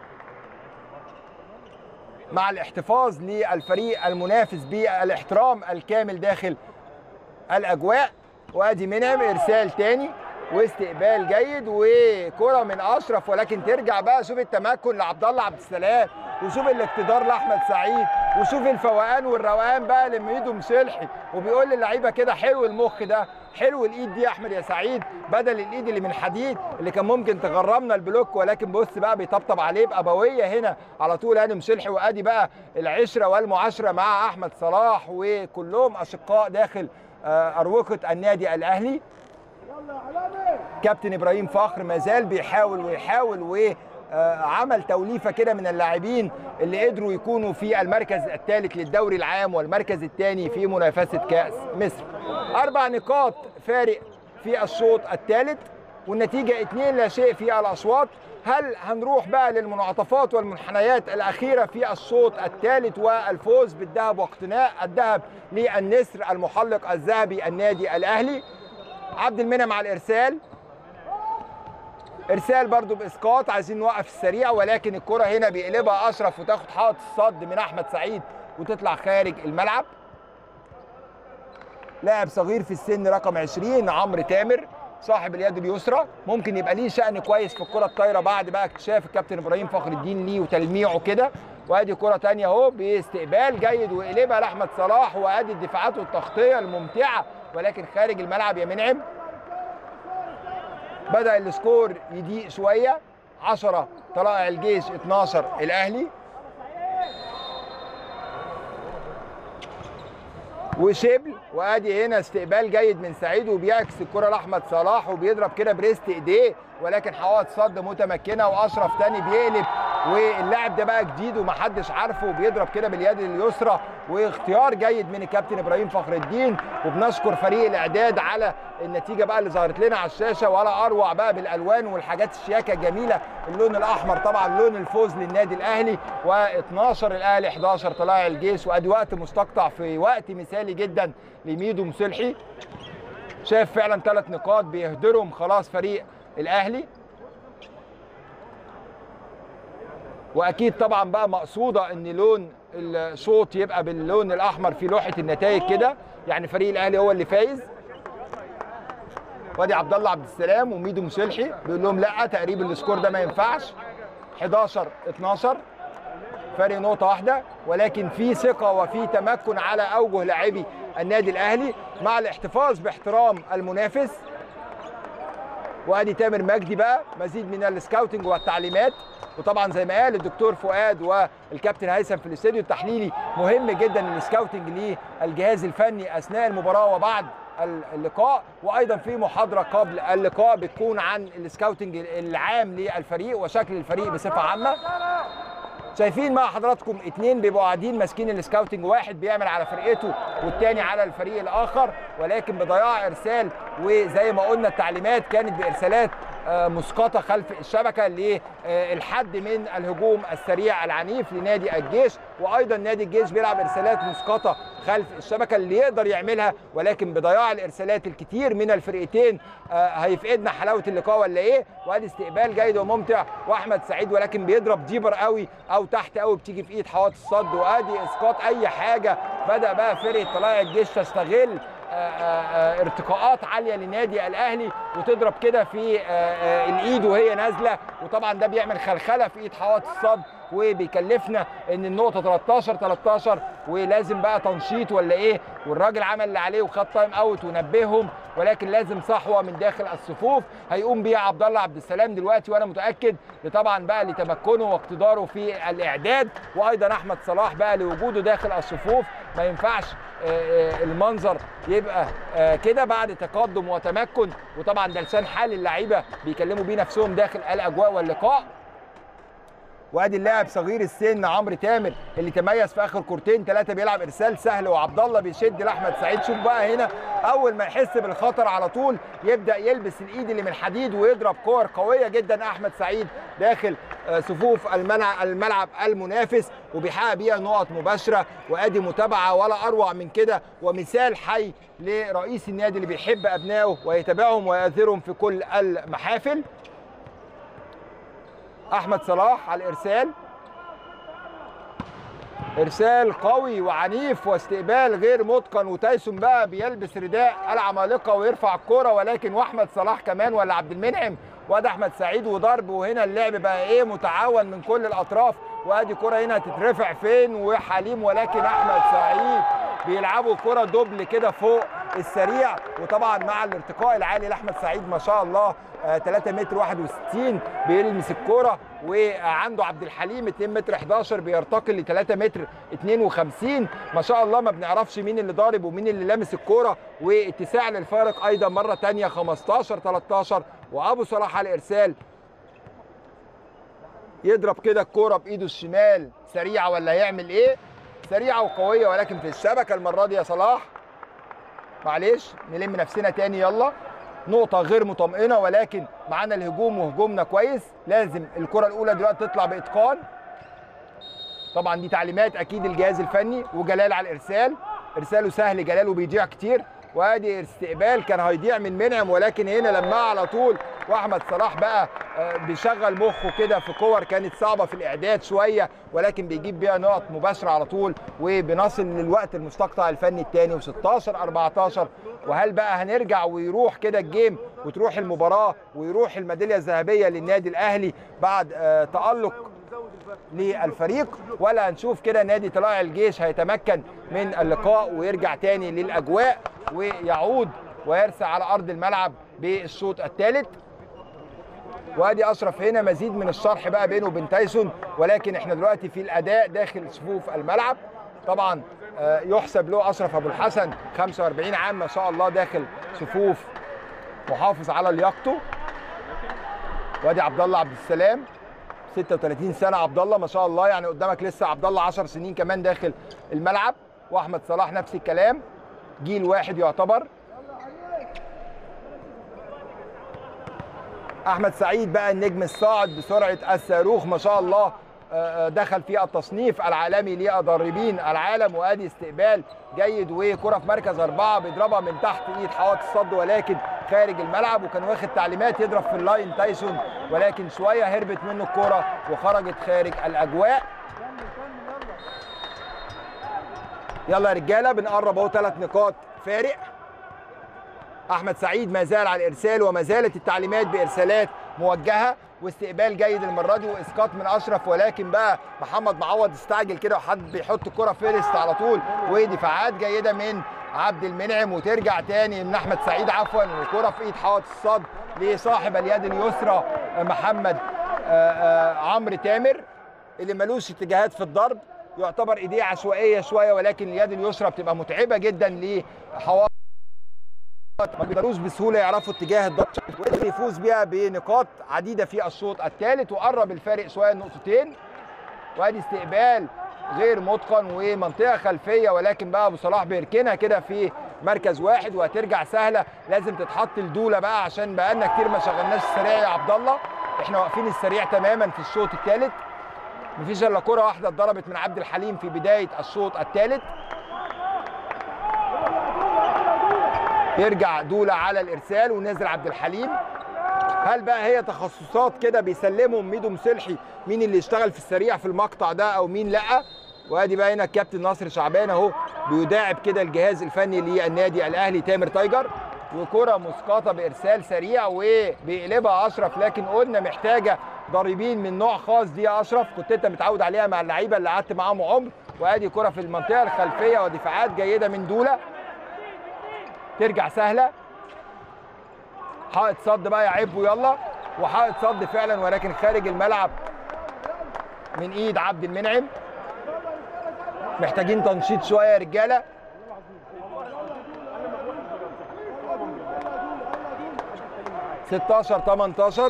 مع الاحتفاظ للفريق المنافس بالاحترام الكامل داخل الاجواء. وادي منعم ارسال تاني واستقبال جيد وكرة من اشرف، ولكن ترجع بقى. شوف التمكن لعبد الله عبد السلام، وشوف الاقتدار لاحمد سعيد، وشوف الفوقان والروقان بقى لميدو مصلحي، وبيقول للعيبه كده حلو المخ ده، حلو الايد دي يا احمد يا سعيد، بدل الايد اللي من حديد اللي كان ممكن تغرمنا البلوك. ولكن بص بقى بيطبطب عليه بابويه هنا على طول هاني مصلحي. وادي بقى العشره والمعاشره مع احمد صلاح، وكلهم اشقاء داخل اروقه النادي الاهلي. كابتن ابراهيم فخر ما زال بيحاول ويحاول وعمل توليفه كده من اللاعبين اللي قدروا يكونوا في المركز الثالث للدوري العام والمركز الثاني في منافسه كاس مصر. 4 نقاط فارق في الشوط الثالث والنتيجه 2-0 في الاشواط. هل هنروح بقى للمنعطفات والمنحنيات الاخيره في الشوط الثالث والفوز بالذهب واقتناء الذهب للنسر المحلق الذهبي النادي الاهلي؟ عبد المنعم على الارسال، ارسال برضو باسقاط، عايزين نوقف السريع، ولكن الكره هنا بيقلبها اشرف وتاخد حائط الصد من احمد سعيد وتطلع خارج الملعب. لاعب صغير في السن رقم 20 عمرو تامر صاحب اليد اليسرى، ممكن يبقى ليه شأن كويس في الكره الطايره بعد بقى اكتشاف الكابتن ابراهيم فخر الدين ليه وتلميعه كده. وادي كره ثانيه اهو باستقبال جيد وقلبها لاحمد صلاح، وادي الدفاعات والتغطيه الممتعه ولكن خارج الملعب يا منعم. بدأ السكور يضيق شويه، 10 طلائع الجيش 12 الاهلي. وشبل، وادي هنا استقبال جيد من سعيد وبيعكس الكره لاحمد صلاح وبيضرب كده بريست ايديه، ولكن حوائط صد متمكنه واشرف تاني بيقلب. واللاعب ده بقى جديد ومحدش عارفه وبيضرب كده باليد اليسرى، واختيار جيد من الكابتن ابراهيم فخر الدين. وبنشكر فريق الاعداد على النتيجه بقى اللي ظهرت لنا على الشاشه، ولا اروع بقى بالالوان والحاجات الشياكه الجميله. اللون الاحمر طبعا لون الفوز للنادي الاهلي، و12 الاهلي 11 طلائع الجيش. وادي وقت مستقطع في وقت مثالي جدا لميدو مصلحي، شاف فعلا 3 نقاط بيهدرهم خلاص فريق الاهلي. واكيد طبعا بقى مقصوده ان لون الشوط يبقى باللون الاحمر في لوحه النتائج كده، يعني فريق الاهلي هو اللي فايز. وادي عبد الله عبد السلام وميدو مصلحي بيقول لهم لا تقريبا السكور ده ما ينفعش. 11 12 فرق نقطه واحده، ولكن في ثقه وفي تمكن على اوجه لاعبي النادي الاهلي مع الاحتفاظ باحترام المنافس. وادي تامر مجدي بقى مزيد من السكاوتنج والتعليمات. وطبعا زي ما قال الدكتور فؤاد والكابتن هيثم في الاستوديو التحليلي، مهم جدا السكاوتنج للجهاز الفني اثناء المباراه وبعد اللقاء، وايضا في محاضره قبل اللقاء بتكون عن السكاوتنج العام للفريق وشكل الفريق بصفه عامه. شايفين مع حضراتكم 2 بيبقوا قاعدين ماسكين السكاوتنج، واحد بيعمل على فرقته والتاني على الفريق الاخر، ولكن بضياع ارسال. وزي ما قلنا التعليمات كانت بارسالات مسقطه خلف الشبكه للحد من الهجوم السريع العنيف لنادي الجيش. وايضا نادي الجيش بيلعب ارسالات مسقطه خلف الشبكه اللي يقدر يعملها، ولكن بضياع الارسالات الكتير من الفرقتين هيفقدنا حلاوه اللقاء ولا ايه. وادي استقبال جيد وممتع واحمد سعيد، ولكن بيضرب ديبر قوي او تحت قوي بتيجي في ايد حوائط الصد. وادي اسقاط اي حاجه. بدا بقى فرقه طلائع الجيش تستغل ارتقاءات عاليه لنادي الاهلي وتضرب كده في الايد وهي نازله، وطبعا ده بيعمل خلخله في ايد حوائط الصد وبيكلفنا ان النقطه 13 ولازم بقى تنشيط ولا ايه. والراجل عمل اللي عليه وخد تايم اوت ونبههم، ولكن لازم صحوه من داخل الصفوف هيقوم بيها عبد الله عبد السلام دلوقتي، وانا متاكد طبعا بقى لتمكنه واقتداره في الاعداد، وايضا احمد صلاح بقى لوجوده داخل الصفوف. ما ينفعش المنظر يبقى كده بعد تقدم وتمكن، وطبعا ده لسان حال اللعيبه بيكلموا بيه نفسهم داخل الاجواء واللقاء. وادي اللاعب صغير السن عمرو تامر اللي تميز في اخر كورتين 3 بيلعب ارسال سهل، وعبد الله بيشد لاحمد سعيد. شوف بقى هنا اول ما يحس بالخطر على طول يبدا يلبس الايد اللي من الحديد ويضرب كور قويه جدا احمد سعيد داخل صفوف الملعب المنافس وبيحقق بيها نقط مباشره. وادي متابعه ولا اروع من كده، ومثال حي لرئيس النادي اللي بيحب ابنائه ويتابعهم ويأثرهم في كل المحافل. احمد صلاح على الارسال، ارسال قوي وعنيف واستقبال غير متقن، وتايسون بقى بيلبس رداء العمالقه ويرفع الكوره، ولكن واحمد صلاح كمان ولا عبد المنعم. وادي احمد سعيد وضرب، وهنا اللعب بقى ايه متعاون من كل الاطراف. وادي كوره هنا تترفع فين وحليم، ولكن احمد سعيد بيلعبوا كوره دوبل كده فوق السريع. وطبعا مع الارتقاء العالي لاحمد سعيد ما شاء الله 3 متر 61 بيلمس الكوره، وعنده عبد الحليم 2 متر 11 بيرتقي ل 3 متر 52 ما شاء الله. ما بنعرفش مين اللي ضارب ومين اللي لامس الكوره، واتساع للفارق ايضا مره ثانيه 15 13. وابو صلاح على الارسال يضرب كده الكوره بايده الشمال سريعه ولا هيعمل ايه؟ سريعه وقويه ولكن في الشبكه المره دي يا صلاح. معلش نلم نفسنا تاني يلا. نقطه غير مطمئنه ولكن معانا الهجوم وهجومنا كويس. لازم الكره الاولى دلوقتي تطلع باتقان. طبعا دي تعليمات اكيد الجهاز الفني. وجلال على الارسال، ارساله سهل جلال وبيضيع كتير. وادي استقبال كان هيضيع من منعم، ولكن هنا لمها على طول. واحمد صلاح بقى بيشغل مخه كده في كور كانت صعبه في الاعداد شويه، ولكن بيجيب بيها نقط مباشره على طول. وبنصل للوقت المستقطع الفني الثاني و16 14. وهل بقى هنرجع ويروح كده الجيم وتروح المباراه ويروح الميداليه الذهبيه للنادي الاهلي بعد تألق للفريق، ولا هنشوف كده نادي طلائع الجيش هيتمكن من اللقاء ويرجع تاني للاجواء ويعود ويرسى على ارض الملعب بالشوط الثالث. وادي اشرف هنا مزيد من الشرح بقى بينه وبين تايسون، ولكن احنا دلوقتي في الاداء داخل صفوف الملعب. طبعا يحسب له اشرف ابو الحسن 45 عام ما شاء الله داخل صفوف، محافظ على لياقته. وادي عبد الله عبد السلام 36 سنه، عبد الله ما شاء الله، يعني قدامك لسه عبد الله 10 سنين كمان داخل الملعب. واحمد صلاح نفس الكلام، جيل واحد يعتبر. احمد سعيد بقى النجم الصاعد بسرعه الصاروخ ما شاء الله، دخل في التصنيف العالمي لمدربين العالم. وادي استقبال جيد وكره في مركز 4 بيضربها من تحت ايد حوائط الصد ولكن خارج الملعب، وكان واخد تعليمات يضرب في اللاين تايسون، ولكن شويه هربت منه الكره وخرجت خارج الاجواء. يلا يا رجاله بنقرب اهو 3 نقاط فارق. احمد سعيد ما زال على الارسال وما زالت التعليمات بارسالات موجهه، واستقبال جيد المره دي واسقاط من اشرف، ولكن بقى محمد معوض استعجل كده وحد بيحط الكره فيرست على طول، ودفاعات جيده من عبد المنعم وترجع تاني من احمد سعيد عفوا، وكره في ايد حائط الصد لصاحب اليد اليسرى محمد عمرو تامر اللي ملوش اتجاهات في الضرب، يعتبر ايديه عشوائيه شويه، ولكن اليد اليسرى بتبقى متعبه جدا لحوائط، ما بيقدروش بسهوله يعرفوا اتجاه الضرب، وقدر يفوز بيها بنقاط عديده في الشوط الثالث وقرب الفارق شويه نقطتين. وادي استقبال غير متقن ومنطقه خلفيه، ولكن بقى ابو صلاح بيركنها كده في مركز واحد وهترجع سهله. لازم تتحط الدوله بقى عشان بقالنا كتير ما شغلناش السريع يا عبد الله، احنا واقفين السريع تماما في الشوط الثالث. مفيش الا كره واحده اتضربت من عبد الحليم في بدايه الشوط الثالث. يرجع دوله على الارسال ونزل عبد الحليم. هل بقى هي تخصصات كده بيسلمهم ميدو مسلحي مين اللي يشتغل في السريع في المقطع ده او مين لا؟ وادي بقى هنا الكابتن ناصر شعبان اهو بيداعب كده الجهاز الفني للنادي الاهلي تامر تايجر، وكره مسقطه بارسال سريع وبيقلبها اشرف، لكن قلنا محتاجه ضاربين من نوع خاص دي يا اشرف، كنت انت متعود عليها مع اللعيبه اللي قعدت معاهم عمر. وادي كره في المنطقه الخلفيه ودفاعات جيده من دوله، ترجع سهله. حائط صد بقى يا عبو يلا، وحائط صد فعلا ولكن خارج الملعب من ايد عبد المنعم. محتاجين تنشيط شويه يا رجاله. ستاشر 18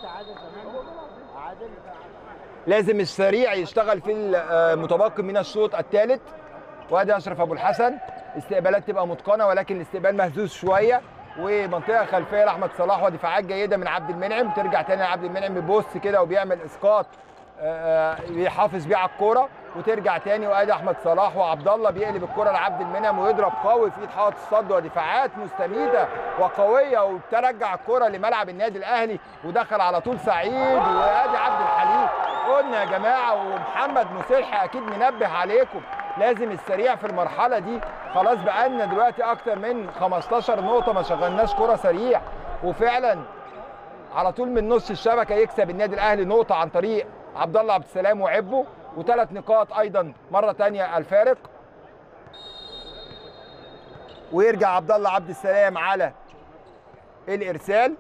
لازم السريع يشتغل في المتبقي من الشوط الثالث. وادي اشرف ابو الحسن، استقبالات تبقى متقنه ولكن الاستقبال مهزوز شويه، ومنطقه خلفيه لاحمد صلاح ودفاعات جيده من عبد المنعم. ترجع تاني لعبد المنعم بيبص كده وبيعمل اسقاط بيحافظ بيه على الكوره، وترجع تاني. وادي احمد صلاح وعبد الله بيقلب الكوره لعبد المنعم ويضرب قوي في ايد حائط الصد، ودفاعات مستميته وقويه، وبترجع الكوره لملعب النادي الاهلي ودخل على طول سعيد. وادي عبد الحليم، قلنا يا جماعه ومحمد مسلحي اكيد منبه عليكم لازم السريع في المرحله دي. خلاص بقى لنا دلوقتي اكتر من 15 نقطه ما شغلناش كره سريع، وفعلا على طول من نص الشبكه يكسب النادي الاهلي نقطه عن طريق عبد الله عبد السلام وعبه، وثلاث نقاط ايضا مره ثانيه الفارق. ويرجع عبد الله عبد السلام على الارسال.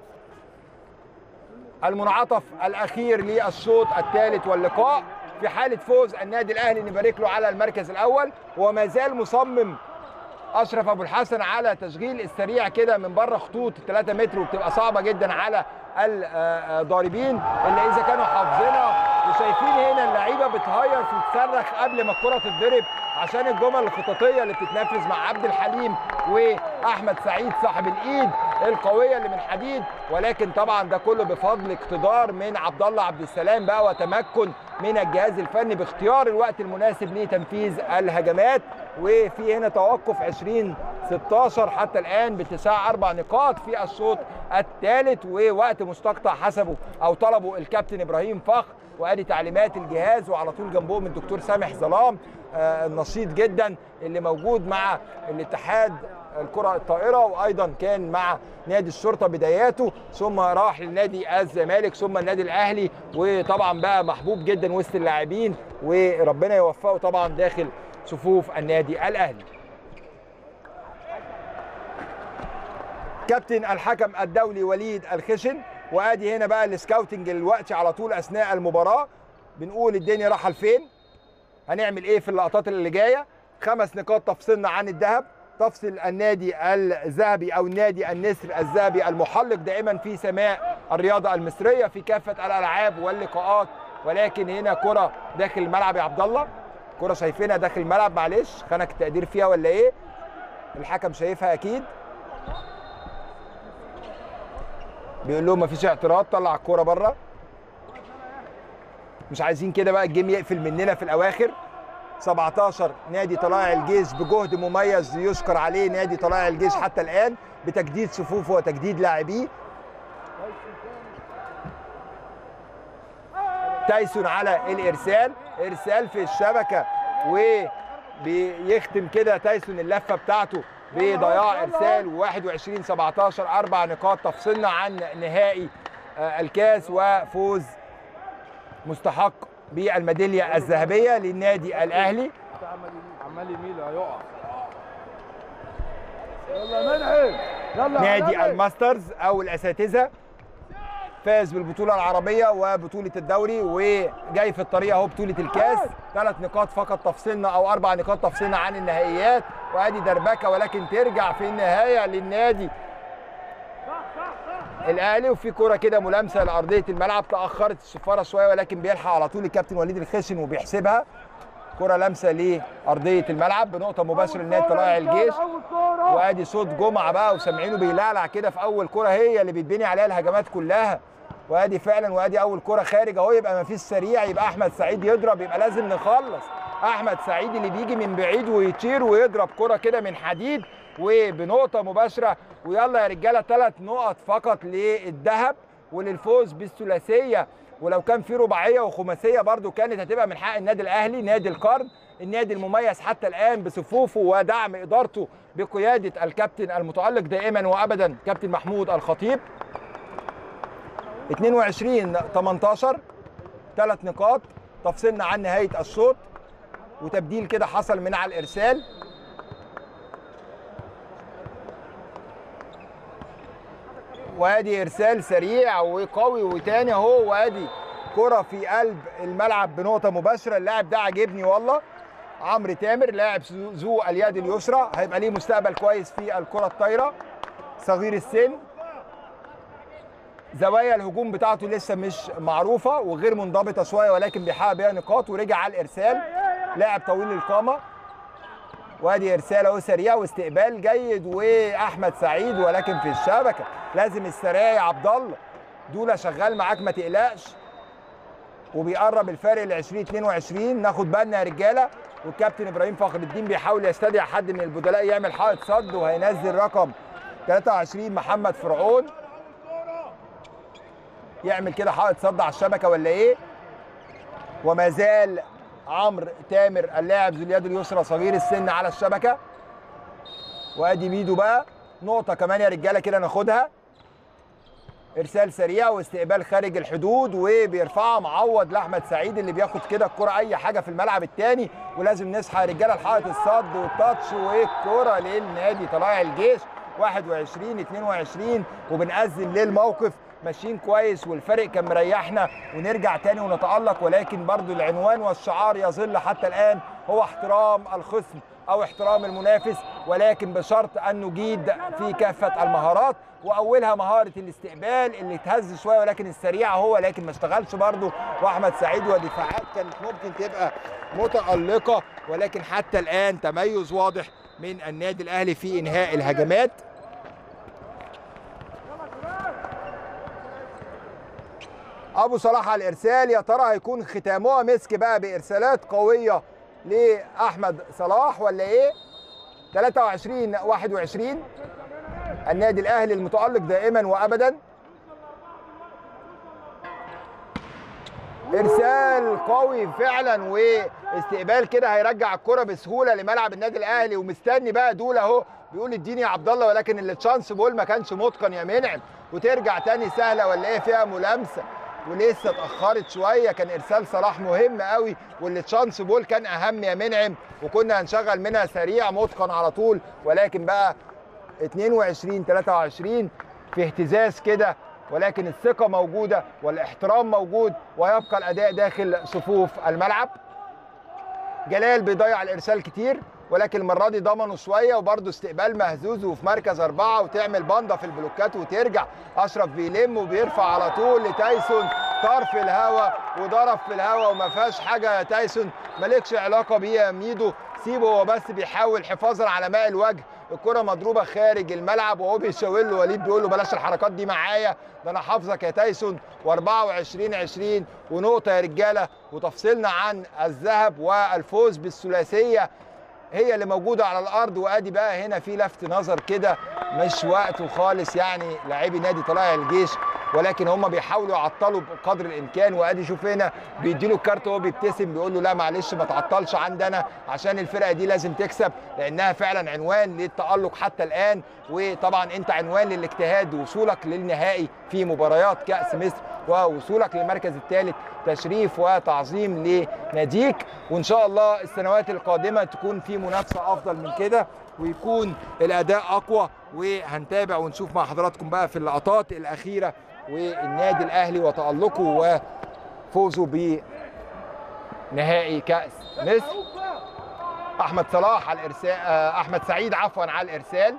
المنعطف الاخير للشوط الثالث واللقاء، في حاله فوز النادي الاهلي نبارك له على المركز الاول، وما زال مصمم اشرف ابو الحسن على تشغيل السريع كده من بره خطوط 3 متر، وبتبقى صعبه جدا على الضاربين اللي اذا كانوا حافظينها. وشايفين هنا اللعيبه بتهيص وتصرخ قبل ما الكره تتضرب عشان الجمل الخططيه اللي بتتنفذ مع عبد الحليم واحمد سعيد صاحب الايد القويه اللي من حديد، ولكن طبعا ده كله بفضل اقتدار من عبد الله عبد السلام بقى وتمكن من الجهاز الفني باختيار الوقت المناسب لتنفيذ الهجمات. وفي هنا توقف 2016 حتى الان باتساع 4 نقاط في الشوط الثالث، ووقت مستقطع حسبه او طلبه الكابتن ابراهيم فخر. وادي تعليمات الجهاز، وعلى طول جنبهم الدكتور سامح ظلام النشيط جدا اللي موجود مع الاتحاد الكره الطائره، وايضا كان مع نادي الشرطه بداياته، ثم راح لنادي الزمالك ثم النادي الاهلي، وطبعا بقى محبوب جدا وسط اللاعبين وربنا يوفقه طبعا داخل صفوف النادي الاهلي. كابتن الحكم الدولي وليد الخشن، وادي هنا بقى السكاوتنج دلوقتي على طول اثناء المباراه، بنقول الدنيا رايحه لفين، هنعمل ايه في اللقطات اللي جايه. 5 نقاط تفصلنا عن الذهب، تفصل النادي الذهبي او النادي النسر الذهبي المحلق دائما في سماء الرياضه المصريه في كافه الالعاب واللقاءات، ولكن هنا كره داخل الملعب يا عبد الله، كره شايفينها داخل الملعب، معلش خانك التقدير فيها ولا ايه؟ الحكم شايفها اكيد، بيقول لهم مفيش اعتراض، طلع الكوره بره. مش عايزين كده بقى الجيم يقفل مننا في الاواخر. 17 نادي طلائع الجيش بجهد مميز يشكر عليه نادي طلائع الجيش حتى الان بتجديد صفوفه وتجديد لاعبيه. تايسون على الارسال، ارسال في الشبكه وبيختم كده تايسون اللفه بتاعته بضياع ارسال. 21-17 4 نقاط تفصلنا عن نهائي الكاس وفوز مستحق بالميداليه الذهبيه للنادي الاهلي. عمال يميل هيقع. يلا منعم يلا. نادي الماسترز او الاساتذه فاز بالبطوله العربيه وبطوله الدوري وجاي في الطريق اهو بطوله الكاس. 3 نقاط فقط تفصلنا او 4 نقاط تفصلنا عن النهائيات، وادي دربكه ولكن ترجع في النهايه للنادي الاهلي. وفي كره كده ملامسه لارضيه الملعب، تاخرت الصفاره شويه ولكن بيلحق على طول الكابتن وليد الخشن وبيحسبها. كره لامسه لارضيه الملعب بنقطه مباشره لنادي طلائع الجيش. وادي صوت جمعه بقى وسامعينه بيلعلع كده في اول كره هي اللي بيتبني عليها الهجمات كلها. وادي فعلا وادي اول كره خارج اهو، يبقى ما فيش سريع، يبقى احمد سعيد يضرب، يبقى لازم نخلص. احمد سعيد اللي بيجي من بعيد ويطير ويضرب كره كده من حديد وبنقطه مباشره. ويلا يا رجاله 3 نقط فقط للذهب وللفوز بالثلاثيه، ولو كان في رباعيه وخماسيه برده كانت هتبقى من حق النادي الاهلي، نادي القرن، النادي المميز حتى الان بصفوفه ودعم ادارته بقياده الكابتن المتالق دائما وابدا كابتن محمود الخطيب. 22-18 3 نقاط تفصلنا عن نهايه الشوط، وتبديل كده حصل من على الارسال. وادي ارسال سريع وقوي وتاني اهو، وادي كره في قلب الملعب بنقطه مباشره. اللاعب ده عاجبني والله، عمرو تامر لاعب ذو اليد اليسرى، هيبقى ليه مستقبل كويس في الكره الطايره، صغير السن، زوايا الهجوم بتاعته لسه مش معروفه وغير منضبطه شويه ولكن بيحقق بيها نقاط. ورجع على الارسال، لاعب طويل القامه، وادي ارسال اهو سريع واستقبال جيد واحمد سعيد ولكن في الشبكه. لازم السريع يا عبد الله، دوله شغال معاك ما تقلقش، وبيقرب الفارق ل 20-22. ناخد بالنا يا رجاله، والكابتن ابراهيم فخر الدين بيحاول يستدعي حد من البدلاء يعمل حائط صد، وهينزل رقم 23 محمد فرعون يعمل كده حائط صد على الشبكه ولا ايه. وما زال عمرو تامر اللاعب ذو اليد اليسرى صغير السن على الشبكه. وادي ميدو بقى نقطه كمان يا رجاله كده ناخدها. ارسال سريع واستقبال خارج الحدود وبيرفعها معوض لاحمد سعيد اللي بياخد كده الكره اي حاجه في الملعب الثاني. ولازم نصحى يا رجاله الحائط الصد والتاتش، والكره للنادي طلائع الجيش. 21-22 وبنأذن للموقف، ماشيين كويس والفرق كان مريحنا ونرجع تاني ونتألق، ولكن برضو العنوان والشعار يظل حتى الآن هو احترام الخصم أو احترام المنافس، ولكن بشرط أن نجيد في كافة المهارات، وأولها مهارة الاستقبال اللي تهز شوية ولكن السريع هو، لكن ما اشتغلش برضو. وأحمد سعيد ودفاعات كانت ممكن تبقى متألقة، ولكن حتى الآن تميز واضح من النادي الأهلي في إنهاء الهجمات. ابو صلاح على الارسال، يا ترى هيكون ختامها مسك بقى بارسالات قويه لاحمد صلاح ولا ايه؟ 23-21 النادي الاهلي المتالق دائما وابدا. ارسال قوي فعلا واستقبال كده هيرجع الكره بسهوله لملعب النادي الاهلي، ومستني بقى دول اهو بيقول اديني يا عبد الله، ولكن التشانس بول ما كانش متقن يا منعم، وترجع تاني سهله ولا ايه فيها ملامسه ولسه اتاخرت شويه. كان ارسال صلاح مهم قوي والتشانس بول كان اهم يا منعم، وكنا هنشغل منها سريع متقن على طول، ولكن بقى 22 23 في اهتزاز كده، ولكن الثقه موجوده والاحترام موجود ويبقى الاداء داخل صفوف الملعب. جلال بيضيع الارسال كتير، ولكن المره دي ضمنوا شويه وبرده استقبال مهزوز وفي مركز 4 وتعمل باندا في البلوكات وترجع. اشرف بيلم وبيرفع على طول لتايسون، طار في الهواء وضرب في الهواء وما فيهاش حاجه يا تايسون، مالكش علاقه بيه يا ميدو، سيبه هو بس بيحاول حفاظا على ماء الوجه. الكره مضروبه خارج الملعب وهو بيشاور له وليد بيقول له بلاش الحركات دي معايا، ده انا حافظك يا تايسون. و24 20 ونقطه يا رجاله، وتفصيلنا عن الذهب والفوز بالثلاثيه هي اللي موجوده على الارض. وادي بقى هنا في لفت نظر كده مش وقته خالص، يعني لاعبي نادي طلائع الجيش، ولكن هم بيحاولوا يعطلوا بقدر الامكان. وادي شوف هنا بيديله الكارت وهو بيبتسم بيقول له لا معلش ما تعطلش عندنا عشان الفرقه دي لازم تكسب، لانها فعلا عنوان للتالق حتى الان، وطبعا انت عنوان للاجتهاد ووصولك للنهائي في مباريات كاس مصر ووصولك للمركز الثالث تشريف وتعظيم لناديك. وان شاء الله السنوات القادمه تكون في منافسه افضل من كده ويكون الاداء اقوى، وهنتابع ونشوف مع حضراتكم بقى في اللقطات الاخيره والنادي الاهلي وتالقه وفوزه بنهائي كاس مصر. احمد صلاح على الارسال، احمد سعيد عفوا على الارسال،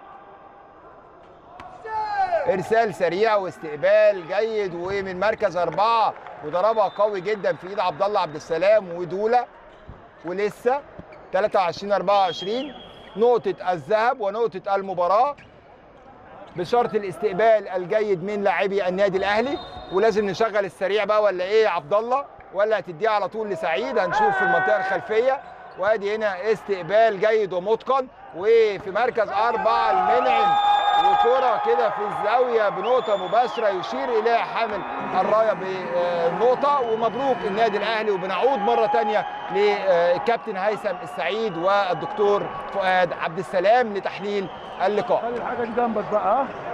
ارسال سريع واستقبال جيد ومن مركز 4 وضربها قوي جدا في ايد عبد الله عبد السلام ودوله. ولسه 23 24 نقطه الذهب ونقطه المباراه بشرط الاستقبال الجيد من لاعبي النادي الاهلي. ولازم نشغل السريع بقى ولا ايه يا عبد الله، ولا هتديها على طول لسعيد؟ هنشوف في المنطقه الخلفيه. وادي هنا استقبال جيد ومتقن وفي مركز 4 المنعم، وكرة كده في الزاوية بنقطة مباشرة يشير إليها حامل الراية بالنقطة. ومبروك النادي الأهلي، وبنعود مرة تانية للكابتن هيثم السعيد والدكتور فؤاد عبد السلام لتحليل اللقاء. خلي الحاجة دي جنبك بقى.